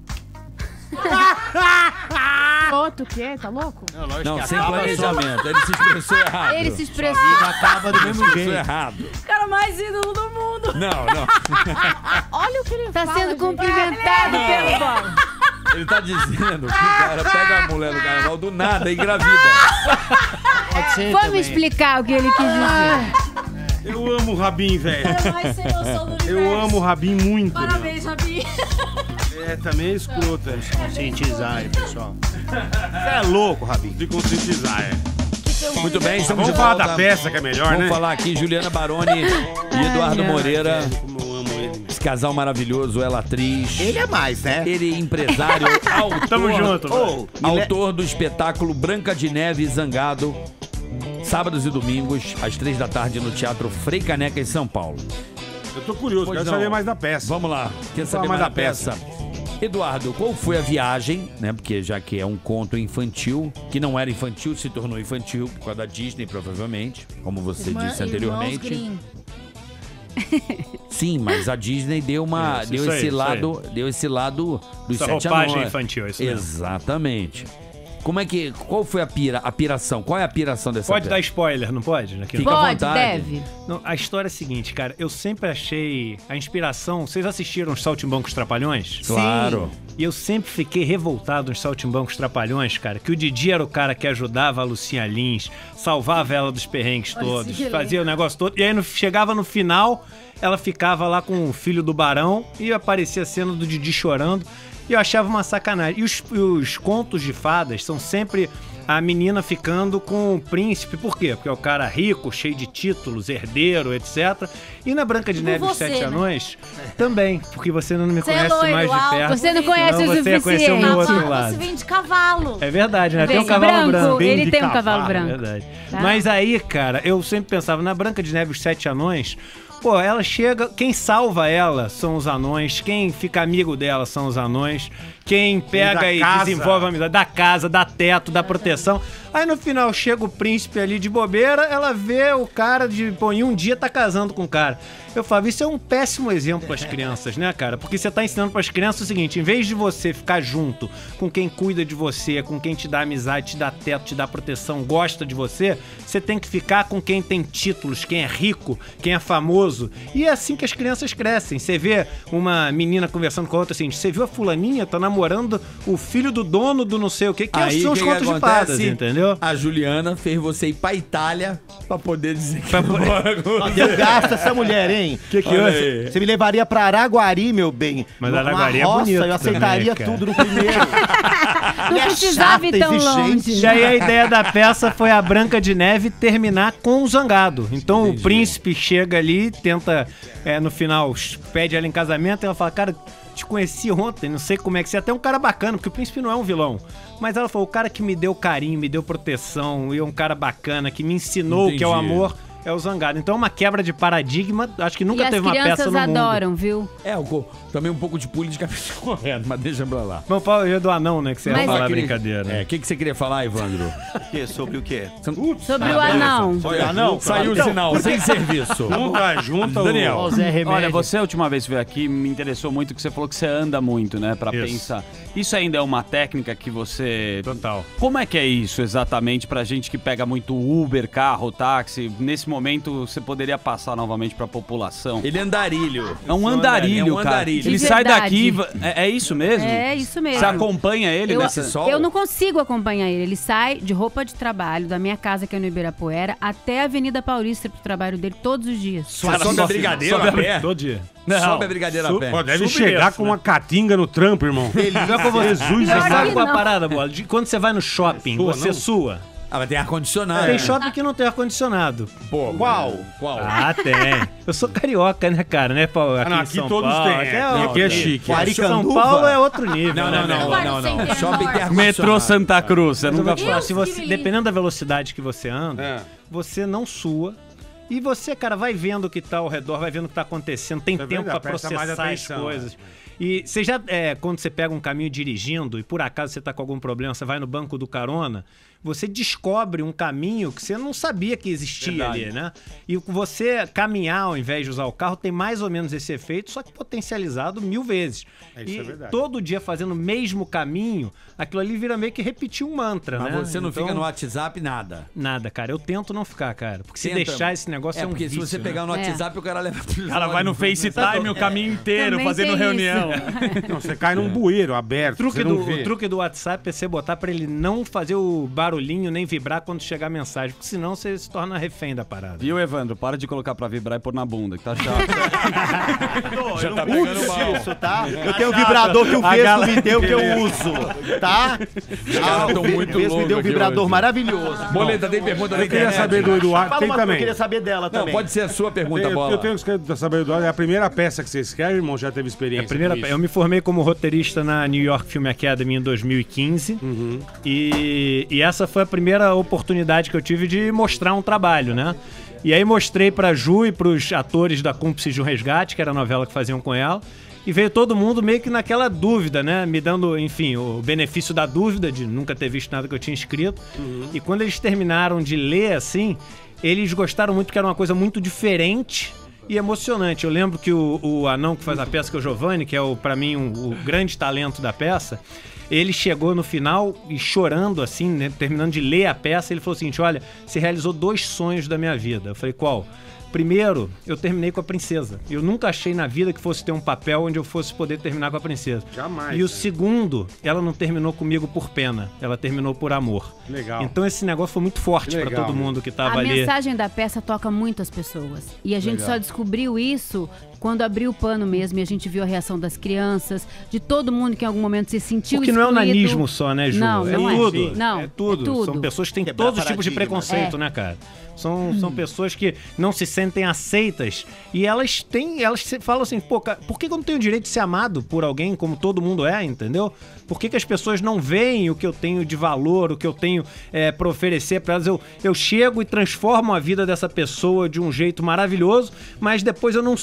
Outro o quê? Tá louco? Não, sem planejamento. Ele se expressou errado. Ele se expressou. Acaba do mesmo jeito. Errado. O cara mais ídolo do mundo. Não. Olha o que ele Tá fala, sendo gente. cumprimentado pelo bola. Ele tá dizendo que o cara pega a mulher no carnaval do nada e engravida. Pode ser Vamos também. explicar o que ele quis dizer. Eu amo o Rabin, velho. Mais sem noção do universo. Eu amo o Rabin muito. Parabéns, Rabi. Também é escroto, velho. Conscientizar aí, pessoal. Você é louco, Rabin. De conscientizar, Muito bem, estamos Vamos de falar volta. da peça que é melhor, Vamos né? falar aqui, Juliana Baroni e Eduardo Moreira. Como eu amo ele. Esse casal maravilhoso, ela atriz. Ele é mais, né? Ele empresário, autor. Tamo junto, Ô, Autor do espetáculo Branca de Neve Zangado. Sábados e domingos, às 3 da tarde, no Teatro Frei Caneca, em São Paulo. Eu tô curioso, Pois quero não. saber mais da peça. Vamos lá, quer saber mais da peça? Eduardo, qual foi a viagem, né? Porque já que é um conto infantil, que não era infantil, se tornou infantil por causa da Disney, provavelmente, como você disse anteriormente. Sim, mas a Disney deu esse lado dos Essa 7 roupagem anões. infantil, isso mesmo. Exatamente. Qual foi a piração? Qual é a piração dessa Pode peça? dar spoiler, não pode? Fica à Pode, vontade. deve. Não, a história é a seguinte, cara. Eu sempre achei a inspiração... Vocês assistiram os Saltimbancos Trapalhões? Claro. E eu sempre fiquei revoltado nos Saltimbancos Trapalhões, cara. Que o Didi era o cara que ajudava a Lucinha Lins, salvava ela dos perrengues todos, fazia o negócio todo. E aí chegava no final, ela ficava lá com o filho do Barão e aparecia a cena do Didi chorando. E eu achava uma sacanagem. E os contos de fadas são sempre a menina ficando com o príncipe. Por quê? Porque é o cara rico, cheio de títulos, herdeiro, etc. E na Branca de Neve e os Sete Anões, também. Porque você não me conhece loiro, mais de alto, perto. Você não conhece senão o você ia conhecer o meu suficiente. outro lado. Você vem de cavalo. É verdade, né? Tem um Vem, cavalo branco. branco. Ele de tem um cavalo branco. É verdade. Tá. Mas aí, cara, eu sempre pensava, na Branca de Neve e os Sete Anões... Pô, ela chega, quem salva ela são os anões, quem fica amigo dela são os anões. quem pega Da e casa. desenvolve a amizade, da casa, da teto, da proteção. Aí no final chega o príncipe ali de bobeira, ela vê o cara pô, em um dia tá casando com o cara. Eu falo, isso é um péssimo exemplo para as crianças, né, cara? Porque você tá ensinando para as crianças o seguinte, em vez de você ficar junto com quem cuida de você, com quem te dá amizade, te dá teto, te dá proteção, gosta de você, você tem que ficar com quem tem títulos, quem é rico, quem é famoso. E é assim que as crianças crescem. Você vê uma menina conversando com a outra assim, você viu a fulaninha? Tá namorando o filho do dono do não sei o quê, que Aí, são os que contos de acontece? fadas, entendeu? A Juliana fez você ir pra Itália pra poder dizer que Eu gasto essa mulher, hein? Que Olha houve? aí. Você me levaria pra Araguari, meu bem. Mas Numa Araguari é roça, bonito eu aceitaria também, cara. tudo no primeiro. Não é precisava ir chata, tão exigente. longe. E aí a ideia da peça foi a Branca de Neve terminar com o zangado. Então o príncipe chega ali, tenta, no final, pede ela em casamento e ela fala, cara, te conheci ontem, não sei como é que você é. Até um cara bacana, porque o príncipe não é um vilão. Mas ela falou, o cara que me deu carinho, me deu proteção, e é um cara bacana, que me ensinou o que é o Entendi. amor, é o zangado. Então é uma quebra de paradigma, acho que nunca E as teve uma peça no crianças mundo. adoram, viu? também um pouco de politicamente correto, mas deixa pra lá. Vamos falar do anão, né, que você ia Mas- falar Aquele- brincadeira. O que você queria falar, Evandro? Sobre o quê? Sobre o anão. Saiu o sinal, sem serviço. Junta Daniel. o... Olha, você a última vez que veio aqui me interessou muito que você falou que você anda muito, né? Pra Isso. pensar. Isso ainda é uma técnica que você... Total. Como é que é isso exatamente pra gente que pega muito Uber, carro, táxi? Nesse momento você poderia passar novamente pra população? Ele é andarilho. É um andarilho, É um cara. andarilho. Ele De sai verdade. daqui... É isso mesmo? É isso mesmo. Você acompanha ele Eu, nessa... sol? eu não consigo acompanhar ele. Ele sai de roupa de trabalho da minha casa, que é no Ibirapuera, até a Avenida Paulista pro trabalho dele todos os dias. Você sobe a brigadeiro a pé? Todo dia. Sobe a brigadeira a pé. Pô, deve Submerso, chegar com uma catinga no trampo, irmão. Jesus, Você Pior sabe que qual é a não. parada, Bola? Quando você vai no shopping, Sua, você não? sua. Ah, mas tem ar-condicionado. Tem shopping que não tem ar-condicionado. Pô, Qual? Ah, tem. Eu sou carioca, né, cara? Né, Paulo? Aqui, não, em aqui São todos Paulo. têm. Aqui é chique. São Aricanduva? Paulo é outro nível. Não, né, não, não, velho? não, não. Centro Shopping tem Norte. ar-condicionado. Metrô Santa Cruz, você Mas eu nunca vou te falar, Deus se que você, me livre. dependendo da velocidade que você anda, É. você não sua. E você, cara, vai vendo o que tá ao redor, vai vendo o que tá acontecendo, tem É tempo verdade, pra presta mais processar as atenção, coisas. E você já, quando você pega um caminho dirigindo e por acaso você tá com algum problema, você vai no banco do carona, você descobre um caminho que você não sabia que existia Verdade. ali, né? E você caminhar ao invés de usar o carro tem mais ou menos esse efeito, só que potencializado 1000 vezes. Isso E é verdade. todo dia fazendo o mesmo caminho, aquilo ali vira meio que repetir um mantra, Mas né? você não Então, fica no WhatsApp nada. Nada, cara. Eu tento não ficar, cara. Porque se Tenta. deixar esse negócio é, um porque vício, se você né? pegar no WhatsApp, o cara leva... O cara vai no FaceTime o caminho inteiro, Também fazendo tem reunião. Não, você cai num bueiro aberto, O você não truque, vê. o truque do WhatsApp é você botar pra ele não fazer o barulhinho nem vibrar quando chegar a mensagem, porque senão você se torna refém da parada. Viu, Evandro? Para de colocar pra vibrar e pôr na bunda, que tá chato. Já tá pegando mal. Isso, tá? Eu tenho um vibrador que o Vesgo me deu que eu uso, tá? caras tão O muito Vesgo me deu um loucos aqui vibrador hoje. maravilhoso. Boleta, tem pergunta da Eu queria internet? saber do Eduardo. Fala Tem uma coisa, também. eu queria saber dela Não, também. pode ser a sua pergunta, Eu Bola. tenho que saber do Eduardo. É a primeira peça que você escreve, irmão? Já teve experiência? com isso? Eu me formei como roteirista na New York Film Academy em 2015 e essa foi a primeira oportunidade que eu tive de mostrar um trabalho, né? E aí mostrei pra Ju e pros atores da Cúmplices de um Resgate, que era a novela que faziam com ela, e veio todo mundo meio que naquela dúvida, né? Me dando, enfim, o benefício da dúvida de nunca ter visto nada que eu tinha escrito. E quando eles terminaram de ler, assim, eles gostaram muito porque era uma coisa muito diferente e emocionante. Eu lembro que o anão que faz a peça, que é o Giovanni, que é, pra mim, o grande talento da peça, ele chegou no final e chorando, assim, né, terminando de ler a peça, ele falou o seguinte: olha, você realizou 2 sonhos da minha vida. Eu falei, qual? Primeiro, eu terminei com a princesa. Eu nunca achei na vida que fosse ter um papel onde eu fosse poder terminar com a princesa. Jamais, E o né? segundo, ela não terminou comigo por pena, ela terminou por amor. Legal. Então esse negócio foi muito forte pra Legal, todo mundo que tava A ali. mensagem da peça toca muito as pessoas. E a gente Legal. só descobriu isso quando abriu o pano mesmo e a gente viu a reação das crianças, de todo mundo que em algum momento se sentiu Porque não é o excluído. nanismo só, né, Ju? Não, não é. tudo. Não, é tudo. é tudo. São pessoas que têm Quebrar todos os tipos de paradigmas. preconceito, É. né, cara? São pessoas que não se sentem aceitas e elas falam assim, pô, cara, por que eu não tenho o direito de ser amado por alguém como todo mundo é, entendeu? Por que as pessoas não veem o que eu tenho de valor, o que eu tenho pra oferecer pra elas? Eu chego e transformo a vida dessa pessoa de um jeito maravilhoso, mas depois eu não sirvo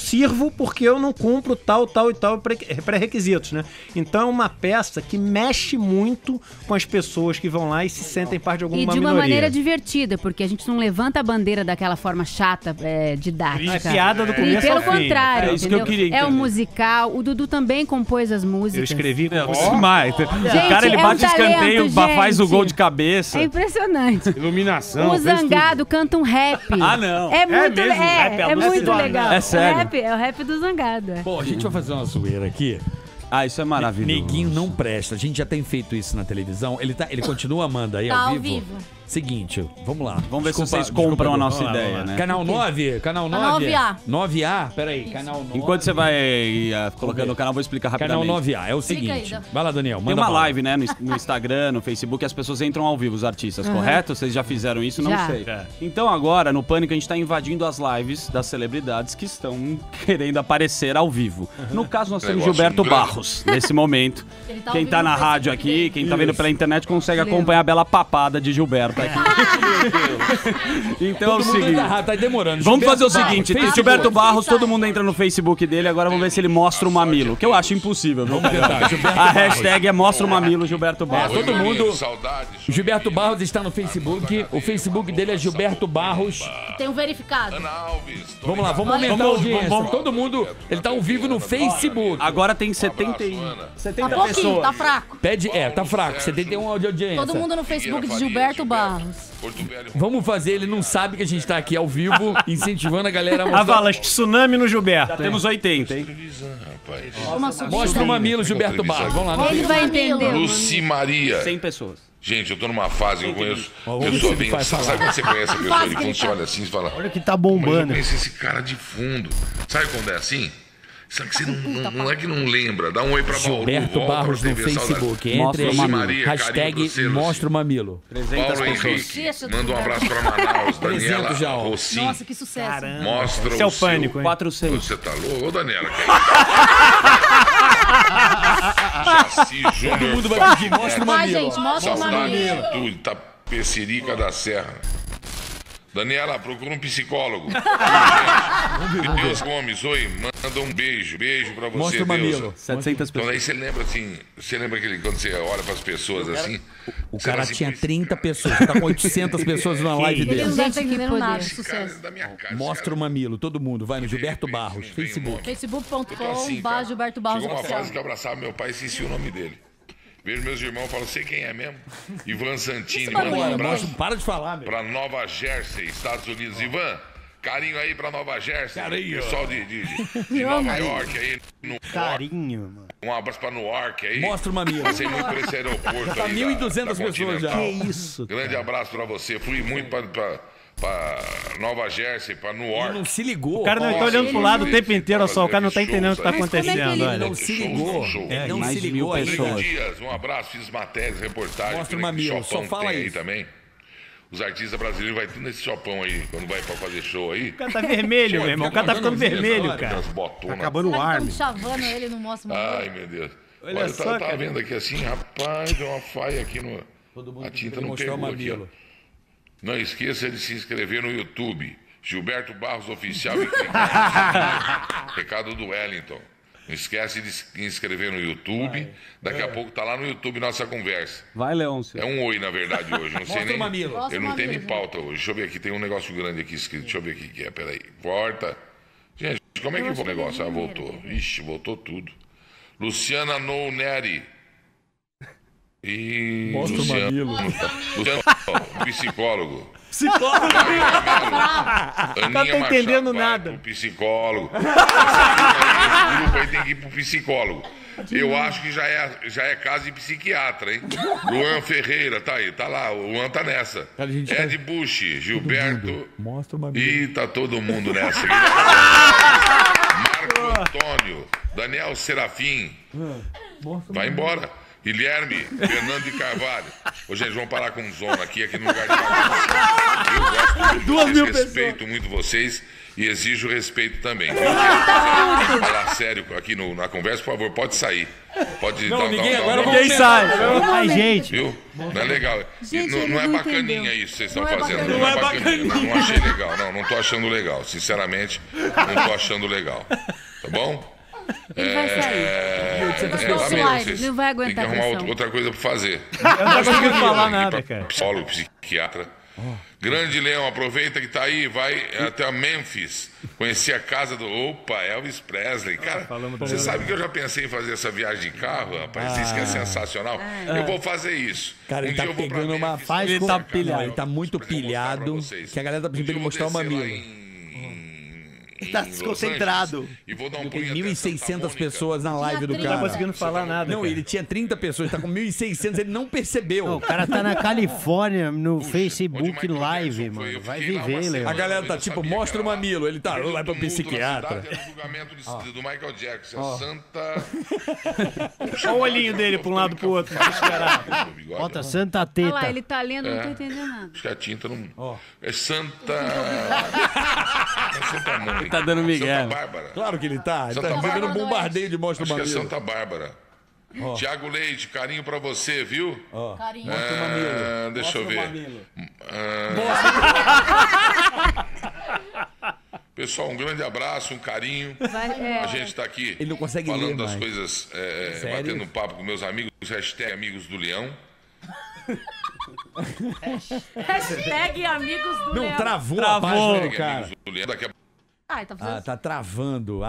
vivo porque eu não cumpro tal e tal pré-requisitos, né? Então é uma peça que mexe muito com as pessoas que vão lá e se sentem parte de alguma minoria. E de uma maneira divertida, porque a gente não levanta a bandeira daquela forma chata, didática. É piada do começo Pelo ao fim. contrário, É isso que eu queria é um entender. musical. O Dudu também compôs as músicas. Eu escrevi com Demais. O Gente, cara, ele é um bate talento, escanteio, faz o gente. gol de cabeça. É impressionante. Iluminação. O fez Zangado canta um rap. Ah, não. É muito, mesmo? Rap é muito legal. É sério? É o rap do Zangado. Bom, a gente vai fazer uma zoeira aqui. Ah, isso é maravilhoso. Neguinho não presta. A gente já tem feito isso na televisão. Ele continua, Amanda, aí Tá ao ao vivo. vivo. Seguinte, vamos lá. Vamos ver se vocês compram a nossa ideia, né? Canal 9? Canal 9? 9A. 9A? Peraí, canal 9. Enquanto você vai colocando o canal, vou explicar Canal rapidamente. 9A, é o Explica seguinte. aí, Vai lá, Daniel, Tem manda uma bala. live, né, no Instagram, no Facebook, as pessoas entram ao vivo, os artistas, correto? Vocês já fizeram isso? Não Já. sei. Então agora, no Pânico, a gente tá invadindo as lives das celebridades que estão querendo aparecer ao vivo. No caso, nós temos Gilberto Barros, nesse momento. Ele tá ao Quem vivo tá na no rádio Facebook aqui, dele. quem tá vendo pela internet, consegue acompanhar a bela papada de Gilberto aqui. Então é o seguinte... Tá demorando. Vamos fazer o Gilberto seguinte, Barros, Gilberto Barros, todo mundo entra no Facebook dele, agora vamos ver se ele mostra o mamilo, que eu acho impossível. Vamos tentar, Gilberto A Barros. hashtag é mostra o mamilo Gilberto Barros. Todo mundo. Gilberto Barros está no Facebook. O Facebook dele é Gilberto Barros. Tem um verificado. Vamos lá, vamos aumentar a audiência. Todo mundo. Ele tá ao vivo no Facebook. Agora tem 70 Tá pouquinho, tá fraco. Pede, tá fraco. 71 de audiência. Todo mundo no Facebook de Gilberto Barros. Vamos fazer, ele não sabe que a gente tá aqui ao vivo, incentivando a galera a mostrar. Avalanche, tsunami no Gilberto. Já temos 80, hein? Mostra o mamilo, Gilberto Barros. Vamos lá. Ele vai entender. Luci Maria. 100 pessoas. Gente, eu tô numa fase que eu conheço. Pessoa vem, sabe quando você conhece a pessoa de fundo, você olha assim e fala. Olha que tá Mas bombando. eu conheci esse cara de fundo. Sabe quando é assim? Sabe que você não é que não lembra. Dá um oi pra Bauru. Gilberto volta Barros pra no TV Saudade. Facebook. Entre Mostra o aí, mamilo. Maria, hashtag carinho pra você, mostra o mamilo. 300 Paulo pessoas. Henrique, manda um abraço pra Manaus. Daniela 300 já, ó. Rossim. Nossa, que sucesso. Mostra Esse é o seu... pânico, hein? 400. Você tá louco? Ô, Daniela. Jaci Júnior. Todo mundo vai pedir, mostra o Vai, mamilo. gente, mostra o Saudade mamilo. de tudo. Tapecerica da Serra. Daniela, procura um psicólogo. Deus Gomes, oi, manda um beijo. Beijo pra você, Mostra o mamilo. Deus. 700 Então pessoas. daí você lembra assim, você lembra aquele, quando você olha pras pessoas assim? O você cara fala assim, tinha "Pô, 30 pessoas, tá com 800 pessoas na live Ele dele. não deve estar Gente, que entendendo nada. poder. esse cara é Sucesso. da minha casa. Mostra o mamilo, todo mundo. Vai no Gilberto repente, Barros, não vem o Facebook. nome. Facebook.com/barra Gilberto Barros Chegou uma Oficial. fase que eu abraçava meu pai e esqueci o nome dele. Vejo meus irmãos e falo, sei quem é mesmo? Ivan Santini, manda um abraço Para de falar, meu. pra Nova Jersey, Estados Unidos. Ivan, carinho aí pra Nova Jersey. Carinho. Pessoal de Nova York aí. Carinho, mano. Um abraço pra Newark aí. Mostra o mamilo. Passei muito por esse aeroporto Tá aí. 1.200 da pessoas já. Continental. Que isso, Grande abraço pra você. Fui muito pra Nova Jersey, pra Ele Newark. não se ligou. O cara não tá olhando pro lado o tempo inteiro, só o cara não tá entendendo o que tá Mas como é que acontecendo, ele olha. não se ligou. Ele não mais se de ligou 1.000 ainda. pessoas. Dias, um abraço, fiz matérias, reportagens. Mostra o aquele mamilo, shopão só fala que tem aí isso. também. Os artistas brasileiros vai tudo nesse shopão aí, quando vai pra fazer show aí. O cara tá vermelho, meu irmão. O cara tá ficando vermelho, cara. As botonas. Acabando o Será que ar, tão meu. chavando ele não mostra o mamilo? Ai, meu Deus. Olha Olha, só, eu tava cara. vendo aqui assim, rapaz, deu uma falha aqui no... A tinta não mostrar o pegou aqui, ó. mamilo. Não esqueça de se inscrever no YouTube. Gilberto Barros Oficial e clicar no recado do Wellington. Não esquece de se inscrever no YouTube. Daqui a pouco tá lá no YouTube nossa conversa. Vai, Leôncio. É um oi, na verdade, hoje. Não sei Mostra nem. o mamilo. Mostra Eu o não tenho mamilo, nem pauta hoje. Deixa eu ver aqui, tem um negócio grande aqui escrito. Deixa eu ver o que é. Peraí. Volta. Gente, como é que foi o negócio? Ah, voltou. Ixi, voltou tudo. Luciana No Neri. E. Mostra o Luciano, mamilo. Luciano, psicólogo. Psicólogo. Aninha Não tá entendendo Machado, vai nada. pro psicólogo. Esse grupo aí tem que ir pro psicólogo. Eu acho que já é caso de psiquiatra, hein? Luan Ferreira, tá aí, tá lá, o Luan tá nessa. Cara, a gente Ed Bush, Gilberto. Mostra o mamilo. Ih, tá todo mundo nessa. Marco Antônio, Daniel Serafim. Vai embora. Guilherme, Fernando de Carvalho. Ô, gente, vamos parar com zona aqui no lugar de bagunça. Eu gosto muito de 2 mil vocês, respeito muito vocês e exijo respeito também. Viu? Quer falar sério aqui na conversa, por favor, pode sair. Pode Não, dar ninguém dar- agora dar- Ninguém sai. Ai, gente. Viu? Não é legal. Gente, não, ele não é não bacaninha entendeu. isso que vocês estão Não é fazendo. bacaninha. Não é bacaninha. Não achei legal. Não tô achando legal. Sinceramente, não tô achando legal. Tá bom? Ele vai sair. Lamento, não vai aguentar tem que a arrumar pressão. outra coisa pra fazer. Eu não consegui falar nada, cara. Psicólogo, psiquiatra. Grande Leão, aproveita que tá aí, vai até Memphis, conhecer a casa do... Opa, Elvis Presley. Cara, você sabe que eu já pensei em fazer essa viagem de carro, rapaz? Isso que é sensacional. Eu vou fazer isso. Cara, ele dia tá eu vou pra pegando uma Memphis, faz ele com... tá pilhado. Ele tá muito pilhado. Que a galera tá pedindo pra ele mostrar o mamilo. Tá desconcentrado. E vou dar um Tem 1.600 pessoas na live do cara. Não tá conseguindo falar nada. Não, cara. ele tinha 30 pessoas, tá com 1.600, ele não percebeu. O cara tá na Califórnia, no Facebook Live, mano. Vai viver, Léo. A galera tá tipo, mostra o mamilo. Ele tá, vai pro psiquiatra. Era o julgamento do Michael Jackson. Santa... Olha o olhinho dele pra um lado pro outro. Bota Santa Olha Teta. lá, ele tá lendo, não tô entendendo nada. Acho que a tinta não... É Santa... É Santa Mônica. Tá dando migué. Santa Bárbara. Claro que ele tá. Ele Santa tá fazendo um Bárbara. bombardeio de mostra o Acho que é mamilo. Santa Bárbara. Tiago Leite, carinho pra você, viu? Carinho. Mostra o mamilo. Deixa eu Mostra o ver. mamilo. Pessoal, um grande abraço, um carinho. A gente tá aqui Ele não consegue falando ler das mais. coisas, batendo um papo com meus amigos, hashtag amigos do Leão. Hashtag amigos do Não, Leão. travou a página do cara. Amigos do Leão. Daqui a Ai, tá fazendo... Tá travando.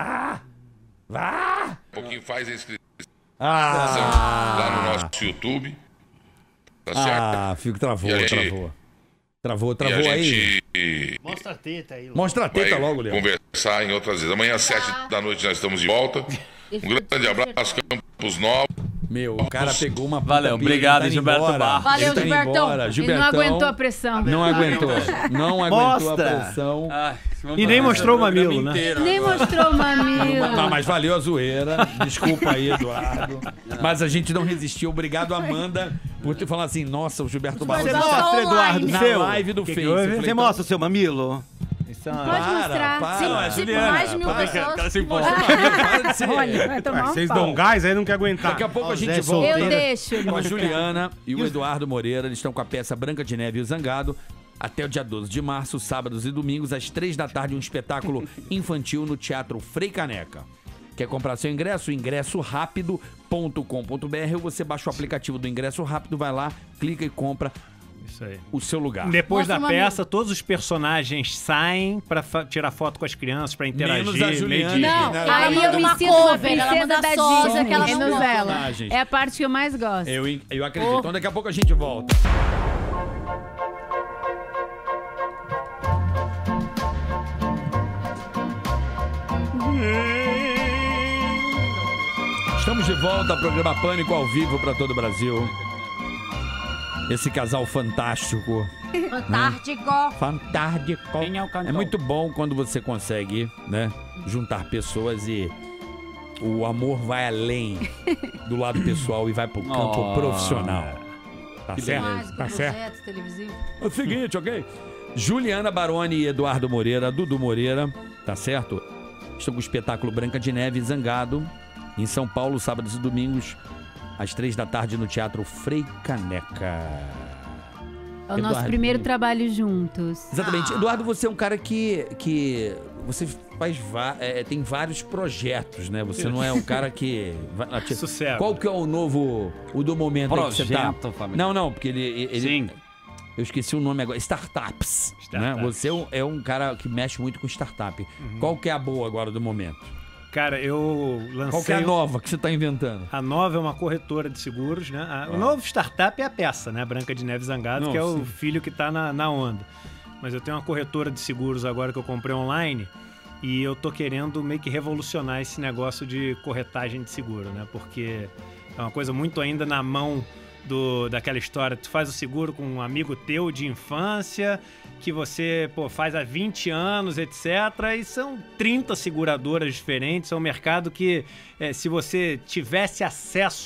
pouquinho faz a inscrição Ah! lá no nosso YouTube. Tá certo? Fico travou, E a gente- Travou E a aí. gente Mostra a teta aí. Mostra a teta vai logo, Leão. conversar em outras vezes. Amanhã às 7 da noite nós estamos de volta. Um grande abraço, Campos Novos. Meu, o cara pegou uma Valeu, puta obrigado, pilha, ele tá Gilberto indo embora. Barros. Valeu, Ele tá indo Gilbertão. embora. Ele Gilbertão não aguentou a pressão. Não aguentou. Não aguentou Mostra. a pressão. E nem mostrou o mamilo, né? Nem mostrou o mamilo. Mas valeu a zoeira. Desculpa aí, Eduardo. Mas a gente não resistiu. Obrigado, Amanda, por ter falado assim, nossa, o Gilberto Barros Você está mostra, Eduardo, na seu? live do Que Face. houve? Eu falei, Você mostra o seu mamilo? Pode mostrar. Tipo, mais de 1000 pessoas. Cara, se importa. Para de ser. Olha, vai tomar um Vocês pau. dão gás aí, não quer aguentar. Daqui a pouco a gente Zé volta Eu deixo ele com a mostrar. Juliana e o Eduardo Moreira. Eles estão com a peça Branca de Neve e o Zangado. Até o dia 12 de março, sábados e domingos, às 3 da tarde, um espetáculo infantil no Teatro Frei Caneca. Quer comprar seu ingresso? ingressorapido.com.br ou você baixa o aplicativo do Ingresso Rápido, vai lá, clica e compra Isso aí. o seu lugar. Depois Mostra da o peça, todos os personagens saem pra tirar foto com as crianças, pra interagir. Menos a Juliana. meio de- Não, Né? aí manda eu me uma sinto uma cover, ela princesa manda da sósia que ela Disney. não Menos gosta. ela. Personagens. É a parte que eu mais gosto. Eu acredito. Então daqui a pouco a gente volta. Estamos de volta ao programa Pânico ao vivo para todo o Brasil. Esse casal fantástico. Fantástico. Fantástico. Quem é o cantor? É muito bom quando você consegue, né, juntar pessoas e o amor vai além do lado pessoal e vai pro campo profissional. Tá certo? Mágico, Tá certo? projetos televisivos. É o seguinte, ok? Juliana Baroni e Eduardo Moreira, Dudu Moreira, tá certo? Estão com o espetáculo Branca de Neve e Zangado, em São Paulo, sábados e domingos, às 3 da tarde, no Teatro Frei Caneca. É o nosso Eduardo. primeiro trabalho juntos. Exatamente. Eduardo, você é um cara que você faz tem vários projetos, né? Você não é um cara que... Sossego. Qual que é o novo, o do momento aí que você tá? Projeto, família. Não, porque ele... Sim. Eu esqueci o nome agora. Startups. Né? Você é um cara que mexe muito com startup. Qual que é a boa agora do momento? Cara, eu lancei... Qual que é a nova que você está inventando? A nova é uma corretora de seguros, né? O novo startup é a peça, né? Branca de Neve e Zangado, que é o filho que tá na onda. Mas eu tenho uma corretora de seguros agora que eu comprei online e eu tô querendo meio que revolucionar esse negócio de corretagem de seguro, né? Porque é uma coisa muito ainda na mão daquela história. Tu faz o seguro com um amigo teu de infância, que você faz há 20 anos, etc. E são 30 seguradoras diferentes. É um mercado que, se você tivesse acesso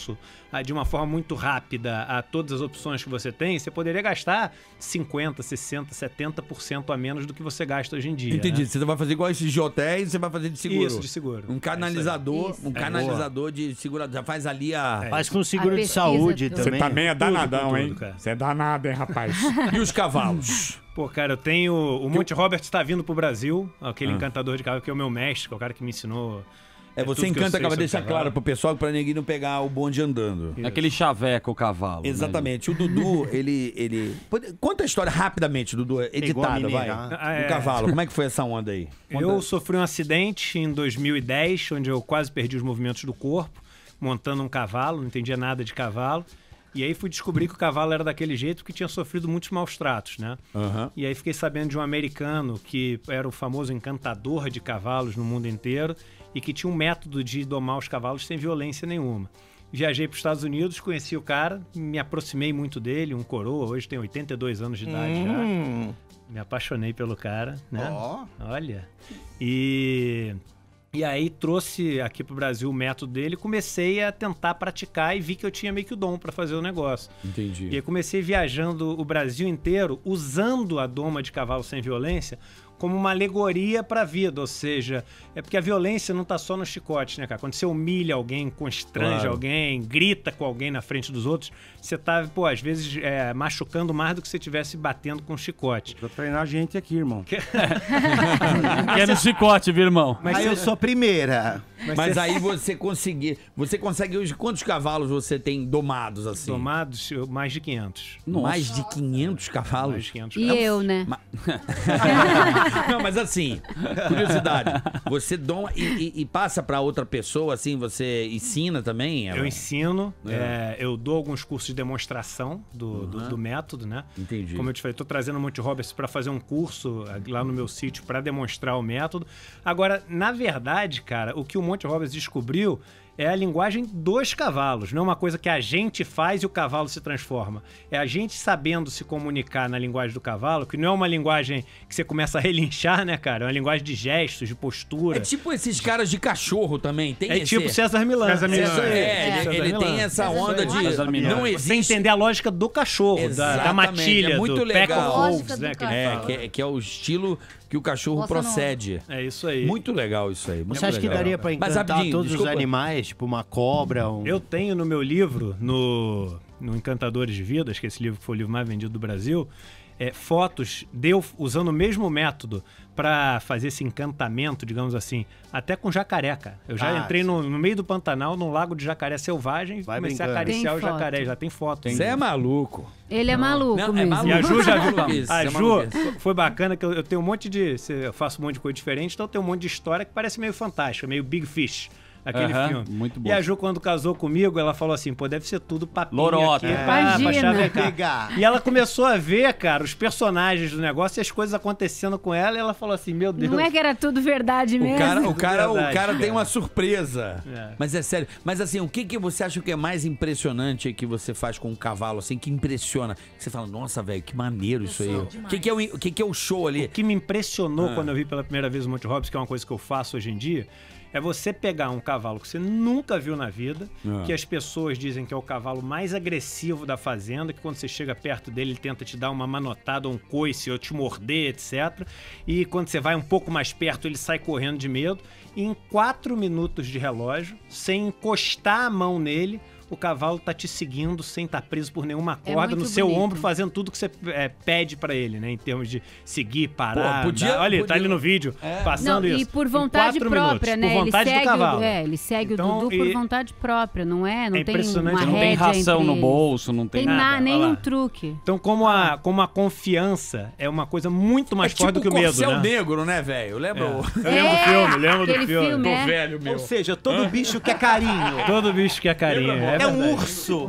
de uma forma muito rápida a todas as opções que você tem, você poderia gastar 50%, 60%, 70% a menos do que você gasta hoje em dia. Entendi. Né? Você vai fazer igual esses de hotéis, você vai fazer de seguro. Isso, de seguro. Um canalizador, Isso. canalizador de seguro. Já faz ali a... Faz com seguro de saúde Você também. também é danadão, tudo, hein? cara. Você é danado, hein, rapaz? E os cavalos? Pô, cara, eu tenho... O Monte Roberts tá vindo pro Brasil, aquele encantador de cavalo que é o meu mestre, que é o cara que me ensinou... Você encanta cavalo, deixa claro pro pessoal, pra ninguém não pegar o bonde andando. Aquele chaveco, o cavalo. Exatamente. Né? O Dudu, ele... Conta a história rapidamente, Dudu, editada, vai. O cavalo, como é que foi essa onda aí? Eu sofri um acidente em 2010, onde eu quase perdi os movimentos do corpo, montando um cavalo, não entendia nada de cavalo. E aí fui descobrir que o cavalo era daquele jeito porque tinha sofrido muitos maus tratos, né? E aí fiquei sabendo de um americano que era o famoso encantador de cavalos no mundo inteiro e que tinha um método de domar os cavalos sem violência nenhuma. Viajei para os Estados Unidos, conheci o cara, me aproximei muito dele, um coroa, hoje tem 82 anos de idade já. Me apaixonei pelo cara, né? Olha. E aí trouxe aqui pro Brasil o método dele, comecei a tentar praticar e vi que eu tinha meio que o dom para fazer o negócio. Entendi. E aí comecei viajando o Brasil inteiro, usando a doma de cavalo sem violência como uma alegoria para a vida, ou seja, é porque a violência não tá só no chicote, né, cara? Quando você humilha alguém, constrange alguém, grita com alguém na frente dos outros, você tá, pô, às vezes machucando mais do que se estivesse batendo com chicote. Vou treinar a gente aqui, irmão. Quero chicote, viu, irmão? Mas eu sou a primeira. Mas aí você consegue hoje, quantos cavalos você tem domados assim? Domados, mais de 500. Mais de 500 cavalos? Mais de 500 E eu, né? Não, mas assim, curiosidade, você doma e passa pra outra pessoa, assim, você ensina também? Eu ensino, eu dou alguns cursos de demonstração do método, né? Entendi. Como eu te falei, tô trazendo o Monte Roberts para fazer um curso lá no meu sítio para demonstrar o método. Agora, na verdade, cara, o que o Monte Roberts descobriu é a linguagem dos cavalos, não é uma coisa que a gente faz e o cavalo se transforma. É a gente sabendo se comunicar na linguagem do cavalo, que não é uma linguagem que você começa a relinchar, né, cara? É uma linguagem de gestos, de postura. É tipo esses caras de cachorro também. Tem tipo César Millan. Ele tem essa onda de... Não existe... Você entender a lógica do cachorro, da matilha, é muito do legal. pack of wolves, né? Que é o estilo que o cachorro procede. É isso aí. Muito legal isso aí. Você acha que daria pra encantar todos os animais? Tipo uma cobra? Eu tenho no meu livro, no Encantadores de Vidas, que é esse livro que foi o livro mais vendido do Brasil, fotos de eu usando o mesmo método para fazer esse encantamento, digamos assim, até com jacaré, cara. Eu já entrei no meio do Pantanal, num lago de jacaré selvagem, e comecei a acariciar o jacaré. Já tem foto. Você é maluco. Ele é maluco mesmo. É maluco. E a Ju já viu. A É Ju foi bacana, que eu tenho um monte de... Eu faço um monte de coisa diferente, então eu tenho um monte de história que parece meio fantástica, meio Big Fish. Aquele filme. Muito bom. E a Ju, quando casou comigo, ela falou assim, pô, deve ser tudo papinho Lorota. aqui Imagina. pra chavecar. E ela começou a ver, cara, os personagens do negócio e as coisas acontecendo com ela, e ela falou assim, meu Deus. Não é que era tudo verdade mesmo? O cara tem uma surpresa. Mas é sério. Mas assim, o que você acha que é mais impressionante que você faz com um cavalo, assim, que impressiona? Você fala, nossa, velho, que maneiro isso aí. O que é o show ali? O que me impressionou quando eu vi pela primeira vez o Monte Roberts, que é uma coisa que eu faço hoje em dia, é você pegar um cavalo que você nunca viu na vida, que as pessoas dizem que é o cavalo mais agressivo da fazenda, que quando você chega perto dele, ele tenta te dar uma manotada, um coice, ou te morder, etc. E quando você vai um pouco mais perto, ele sai correndo de medo. E em 4 minutos de relógio, sem encostar a mão nele, o cavalo tá te seguindo sem estar preso por nenhuma corda no seu ombro, fazendo tudo que você pede pra ele, né? Em termos de seguir, parar. Olha, tá ali no vídeo, passando isso. E por vontade própria, né? Por vontade do cavalo. Ele segue o Dudu por vontade própria, não é? Não tem impressionante, uma não tem ração no eles. bolso, não tem nada. Nenhum Olha truque. Então, como a confiança é uma coisa muito mais forte do que o medo, Corcel né? Negro, né, velho? Eu lembro. Eu lembro do filme. Tô velho, meu. Ou seja, todo bicho quer carinho. Todo bicho quer carinho. É um urso.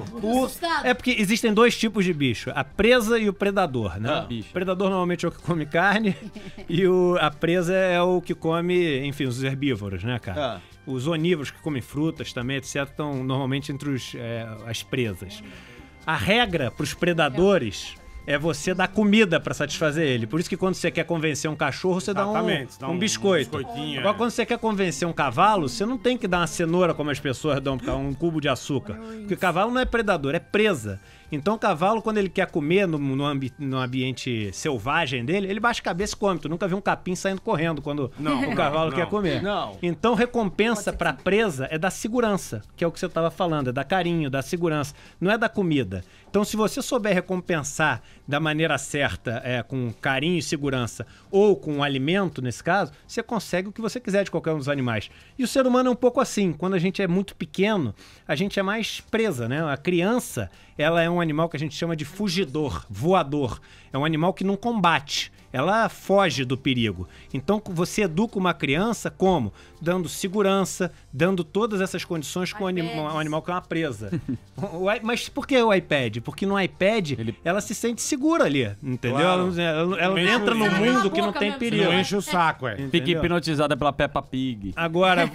É porque existem 2 tipos de bicho, a presa e o predador, né? O predador normalmente é o que come carne e a presa é o que come, enfim, os herbívoros, né, cara? Os onívoros que comem frutas também, etc, estão normalmente entre as presas. A regra para os predadores é você dar comida pra satisfazer ele. Por isso que quando você quer convencer um cachorro, você dá um biscoito. biscoitinho, Agora, quando você quer convencer um cavalo, você não tem que dar uma cenoura como as pessoas dão, um cubo de açúcar. Porque o cavalo não é predador, é presa. Então o cavalo, quando ele quer comer no ambiente selvagem dele, ele baixa a cabeça e come. Tu nunca viu um capim saindo correndo quando o cavalo quer comer. Não. Então recompensa pra presa é da segurança, que é o que você tava falando, é da carinho, da segurança. Não é da comida. Então se você souber recompensar da maneira certa, com carinho e segurança, ou com um alimento, nesse caso, você consegue o que você quiser de qualquer um dos animais. E o ser humano é um pouco assim. Quando a gente é muito pequeno, a gente é mais presa, né? A criança, ela é um animal que a gente chama de fugidor, voador. É um animal que não combate. Ela foge do perigo. Então você educa uma criança como? Dando segurança, dando todas essas condições com um animal que é uma presa. Mas por que o iPad? Porque no iPad ela se sente segura ali, entendeu? Claro. Ela entra no mundo que não tem perigo. Não enche o saco, Fica hipnotizada pela Peppa Pig. Agora,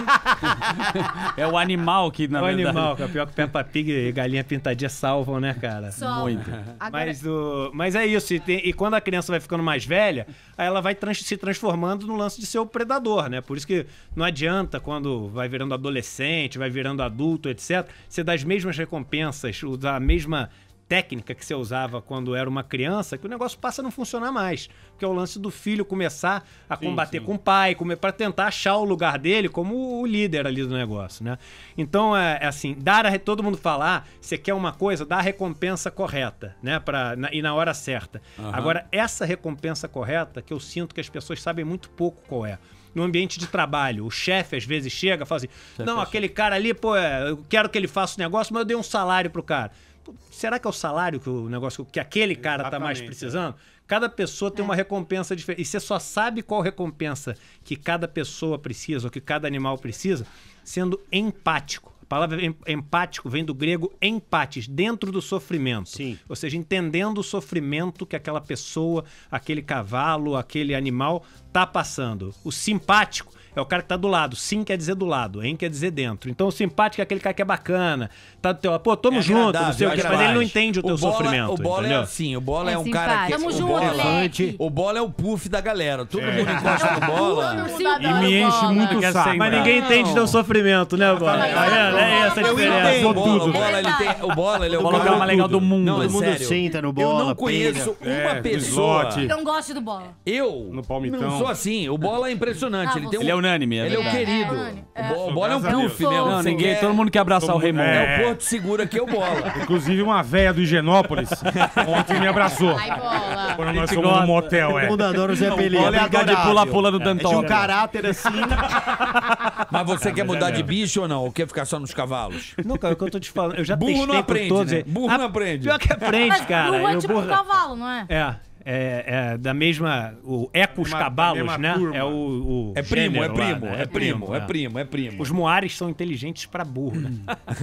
é o animal que, na verdade... O animal, que é pior que Peppa Pig e galinha pintadinha salvam, né, cara? Muito. Mas é isso. E quando a criança vai ficando mais velha, aí ela vai se transformando no lance de ser o predador, né? Por isso que não adianta, quando vai virando adolescente, vai virando adulto, etc., você dá as mesmas recompensas, usar a mesma técnica que você usava quando era uma criança, que o negócio passa a não funcionar mais. Que é o lance do filho começar a combater com o pai, para tentar achar o lugar dele como o líder ali do negócio, né? Então, é assim, todo mundo falar, você quer uma coisa, dá a recompensa correta, né? E na hora certa. Uhum. Agora, essa recompensa correta, que eu sinto que as pessoas sabem muito pouco qual é. No ambiente de trabalho, o chefe às vezes chega e fala assim, não, aquele cara ali, pô, eu quero que ele faça o negócio, mas eu dei um salário pro cara. Será que é o salário que aquele cara tá mais precisando? Cada pessoa tem uma recompensa diferente. E você só sabe qual recompensa que cada pessoa precisa, ou que cada animal precisa, sendo empático. A palavra empático vem do grego empates, dentro do sofrimento. Sim. Ou seja, entendendo o sofrimento que aquela pessoa, aquele cavalo, aquele animal tá passando. O simpático é o cara que tá do lado. Sim quer dizer do lado, em quer dizer dentro. Então o simpático é aquele cara que é bacana. Tá do teu, pô, tamo junto, não sei o que, mas ele não entende o teu sofrimento. O Bola entendeu? é assim, o Bola é um cara que... Tamo o junto, Bola, moleque. o Bola é o puff da galera. Todo mundo encosta no Bola. E me enche muito o saco. Mas ninguém entende teu sofrimento, né, Bola? É essa a diferença. O Bola, ele é o cara mais legal do mundo. Todo mundo senta no Bola. Eu não conheço uma pessoa... Não gosto do Bola. Eu no palmitão. Não sou assim. O Bola é impressionante. Ele é unânime. Ele é o querido. O Bola é um puff, né? Não, ninguém, todo mundo quer abraçar o Raimundo. É o Porto Seguro aqui, é o Bola. Inclusive uma véia do Higienópolis ontem me abraçou. Ai, Bola. Quando nós fomos no motel, Todo mundo adora o Zé Pelinha. Bola é brincar de pula-pula do Dantório. De um caráter assim. Mas você quer mudar de bicho ou não? Ou quer ficar só nos cavalos? Não, cara, é o que eu tô te falando. Eu já Burro testei não aprende, todos. né? Burro não aprende. Pior que aprende, Mas cara. burro é Eu tipo um cavalo, não é? É da mesma... O Ecos Cabalos, né? turma. É o É primo, gênero é primo, lá, né? é primo, é primo, é primo. Os moares são inteligentes pra burro, né?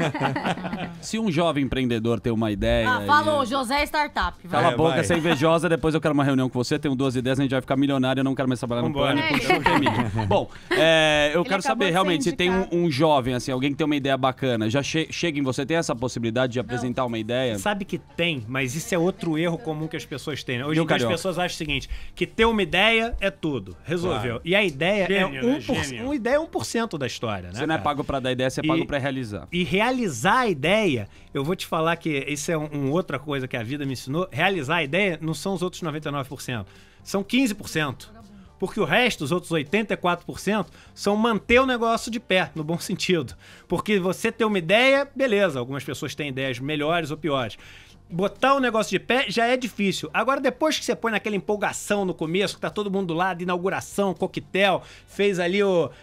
Se um jovem empreendedor tem uma ideia... Falou, José Startup. Vai. Cala a boca, vai. você é invejosa, depois eu quero uma reunião com você, tenho 2 ideias, a gente vai ficar milionário, eu não quero mais trabalhar no Vambora. Pânico. Bom, eu quero saber, realmente, se tem um jovem, assim, alguém que tem uma ideia bacana, já chega em você, tem essa possibilidade de apresentar uma ideia? Sabe que tem, mas isso é outro erro comum que as pessoas têm, né? Hoje E o em dia as carioca? pessoas acham o seguinte, que ter uma ideia é tudo. Resolveu. Claro. E a ideia Gênio, né? uma ideia é 1% da história, né? Você não é cara? pago pra dar ideia, você é pago pra realizar. E realizar a ideia, eu vou te falar que isso é outra coisa que a vida me ensinou. Realizar a ideia não são os outros 99%, são 15%. Porque o resto, os outros 84%, são manter o negócio de pé, no bom sentido. Porque você ter uma ideia, beleza, algumas pessoas têm ideias melhores ou piores. Botar o negócio de pé já é difícil. Agora, depois que você põe naquela empolgação no começo, que tá todo mundo lá, de inauguração, coquetel, fez ali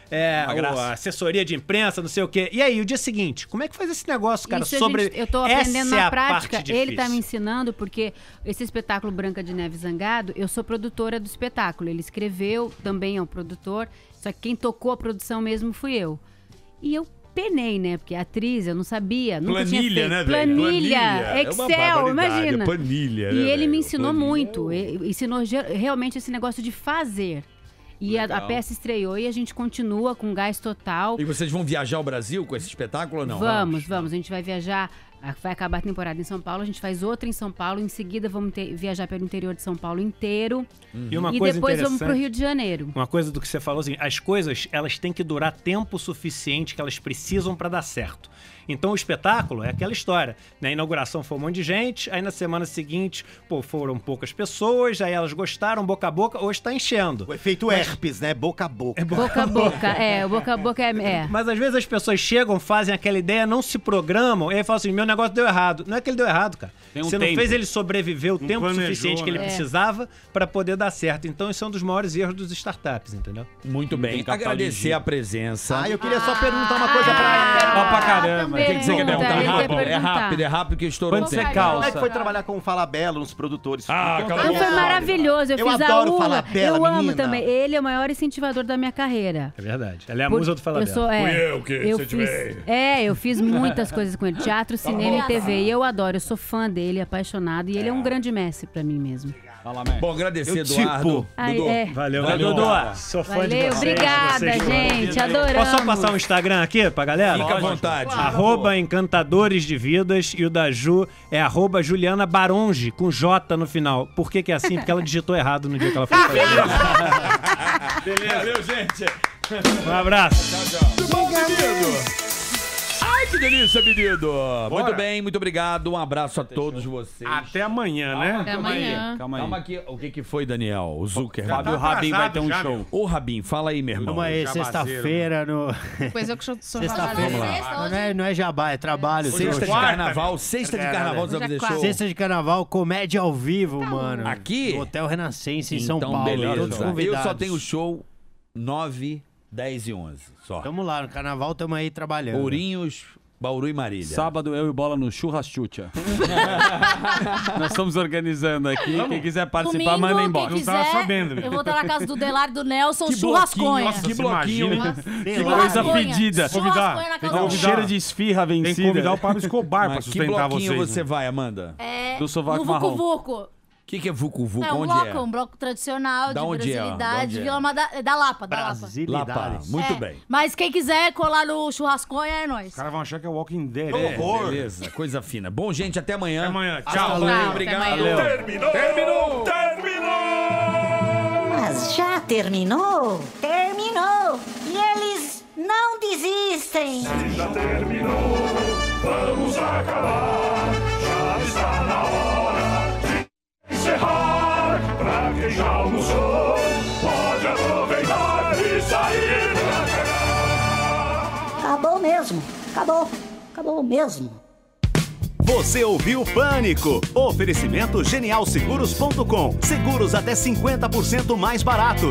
a assessoria de imprensa, não sei o quê. E aí, o dia seguinte, como é que faz esse negócio, cara? Isso Sobre eu tô aprendendo essa é na a prática. parte Ele tá difícil. me ensinando, porque esse espetáculo Branca de Neve Zangado, eu sou produtora do espetáculo. Ele escreveu, também é um produtor, só que quem tocou a produção mesmo fui eu. E eu penei, né? Porque atriz, eu não sabia, nunca tinha feito. né, velho? Planilha, Excel, imagina. Planilha, E ele me ensinou muito, ensinou realmente esse negócio de fazer. E a peça estreou e a gente continua com gás total. E vocês vão viajar ao Brasil com esse espetáculo ou não? Vamos. A gente vai viajar Vai acabar a temporada em São Paulo, a gente faz outra em São Paulo, em seguida vamos viajar pelo interior de São Paulo inteiro. E uma coisa depois vamos interessante, pro Rio de Janeiro. Uma coisa do que você falou, assim, as coisas, elas têm que durar tempo suficiente que elas precisam para dar certo. Então o espetáculo é aquela história. Na inauguração foi um monte de gente, aí na semana seguinte, foram poucas pessoas, aí elas gostaram, boca a boca, hoje tá enchendo. O efeito herpes, né? Boca a boca. Boca a boca, o boca a boca é. Mas às vezes as pessoas chegam, fazem aquela ideia, não se programam, e aí falam assim, meu negócio deu errado. Não é que ele deu errado, cara. Você não fez ele sobreviver o tempo suficiente que ele precisava para poder dar certo. Então esse é um dos maiores erros dos startups, entendeu? Muito bem. Agradecer a presença. Eu queria só perguntar uma coisa pra ela. Ó pra caramba. O que você quer perguntar? É rápido que estourou o tempo. Como é que foi trabalhar com o Fala Belo, nos produtores? Foi maravilhoso. Eu fiz adoro a Fala Bela, eu amo menina. também. Ele é o maior incentivador da minha carreira. É verdade. Ela é a musa do Fala Bela. Eu fiz muitas coisas com ele. Teatro, cinema e TV. E eu adoro. Eu sou fã dele, apaixonado. E ele é um grande mestre pra mim mesmo. Bom, agradecer, Eduardo. Valeu, Dudu. Sou fã de vocês. Obrigada, gente. Adoramos. Posso só passar um Instagram aqui pra galera? Fica à vontade. @Encantadores de Vidas e o da Ju é @Juliana Baronge, com J no final. Por que é assim? Porque ela digitou errado no dia que ela foi fazer. Beleza. Valeu, gente. Um abraço. Tchau. Bom, menino. Ai, que delícia, menino. Muito bem, muito obrigado. Um abraço a todos vocês. Até amanhã, né? Até amanhã. Calma aí. O que foi, Daniel? O Zuckerman. Fábio Rabin vai ter um show. Ô, Rabin, fala aí, meu irmão. Vamos aí, sexta-feira no... Pois eu que sou Sexta-feira. Não é jabá, é trabalho. Sexta de carnaval, sexta de carnaval, você vai fazer show. Sexta de carnaval, comédia ao vivo, mano. Aqui? No Hotel Renascença, em São Paulo. Beleza. Todos convidados. Eu só tenho show 9, 10 e 11. Só. Tamo lá, no carnaval tamo aí trabalhando. Ourinhos, Bauru e Marília. Sábado eu e Bola no Churraschucha. Nós estamos organizando aqui. Quem quiser participar, Domingo, manda embora. Quem quiser, eu vou estar na casa do Delar e do Nelson, churrasconha. Nossa, que bloquinho. Que Churrasconha. coisa pedida. Churrasconha na casa Com do cheiro de esfirra vencida. Tem que convidar o Pablo Escobar pra Mas sustentar que bloquinho vocês. você vai, Amanda? Do sovaco no marrom. Vucu-Vucu. O que é Vucu Vucu? É um Onde bloco, é? um bloco tradicional Da de onde é? brasilidade, Da onde é? Vila da Lapa, da Lapa. Lapa. Muito bem. Mas quem quiser colar no churrasconha é nóis. Os caras vão achar que é Walking Dead. Beleza, coisa fina. Bom, gente, até amanhã. Até amanhã. Tchau. Tchau. Valeu, obrigado. Terminou! Mas já terminou? Terminou! E eles não desistem! Se já terminou, vamos acabar. Já está na hora de encerrar. Pra quem já almoçou, pode aproveitar e sair pra cagar. Acabou mesmo! Acabou! Acabou mesmo! Você ouviu Pânico? Oferecimento genialseguros.com. Seguros até 50% mais barato.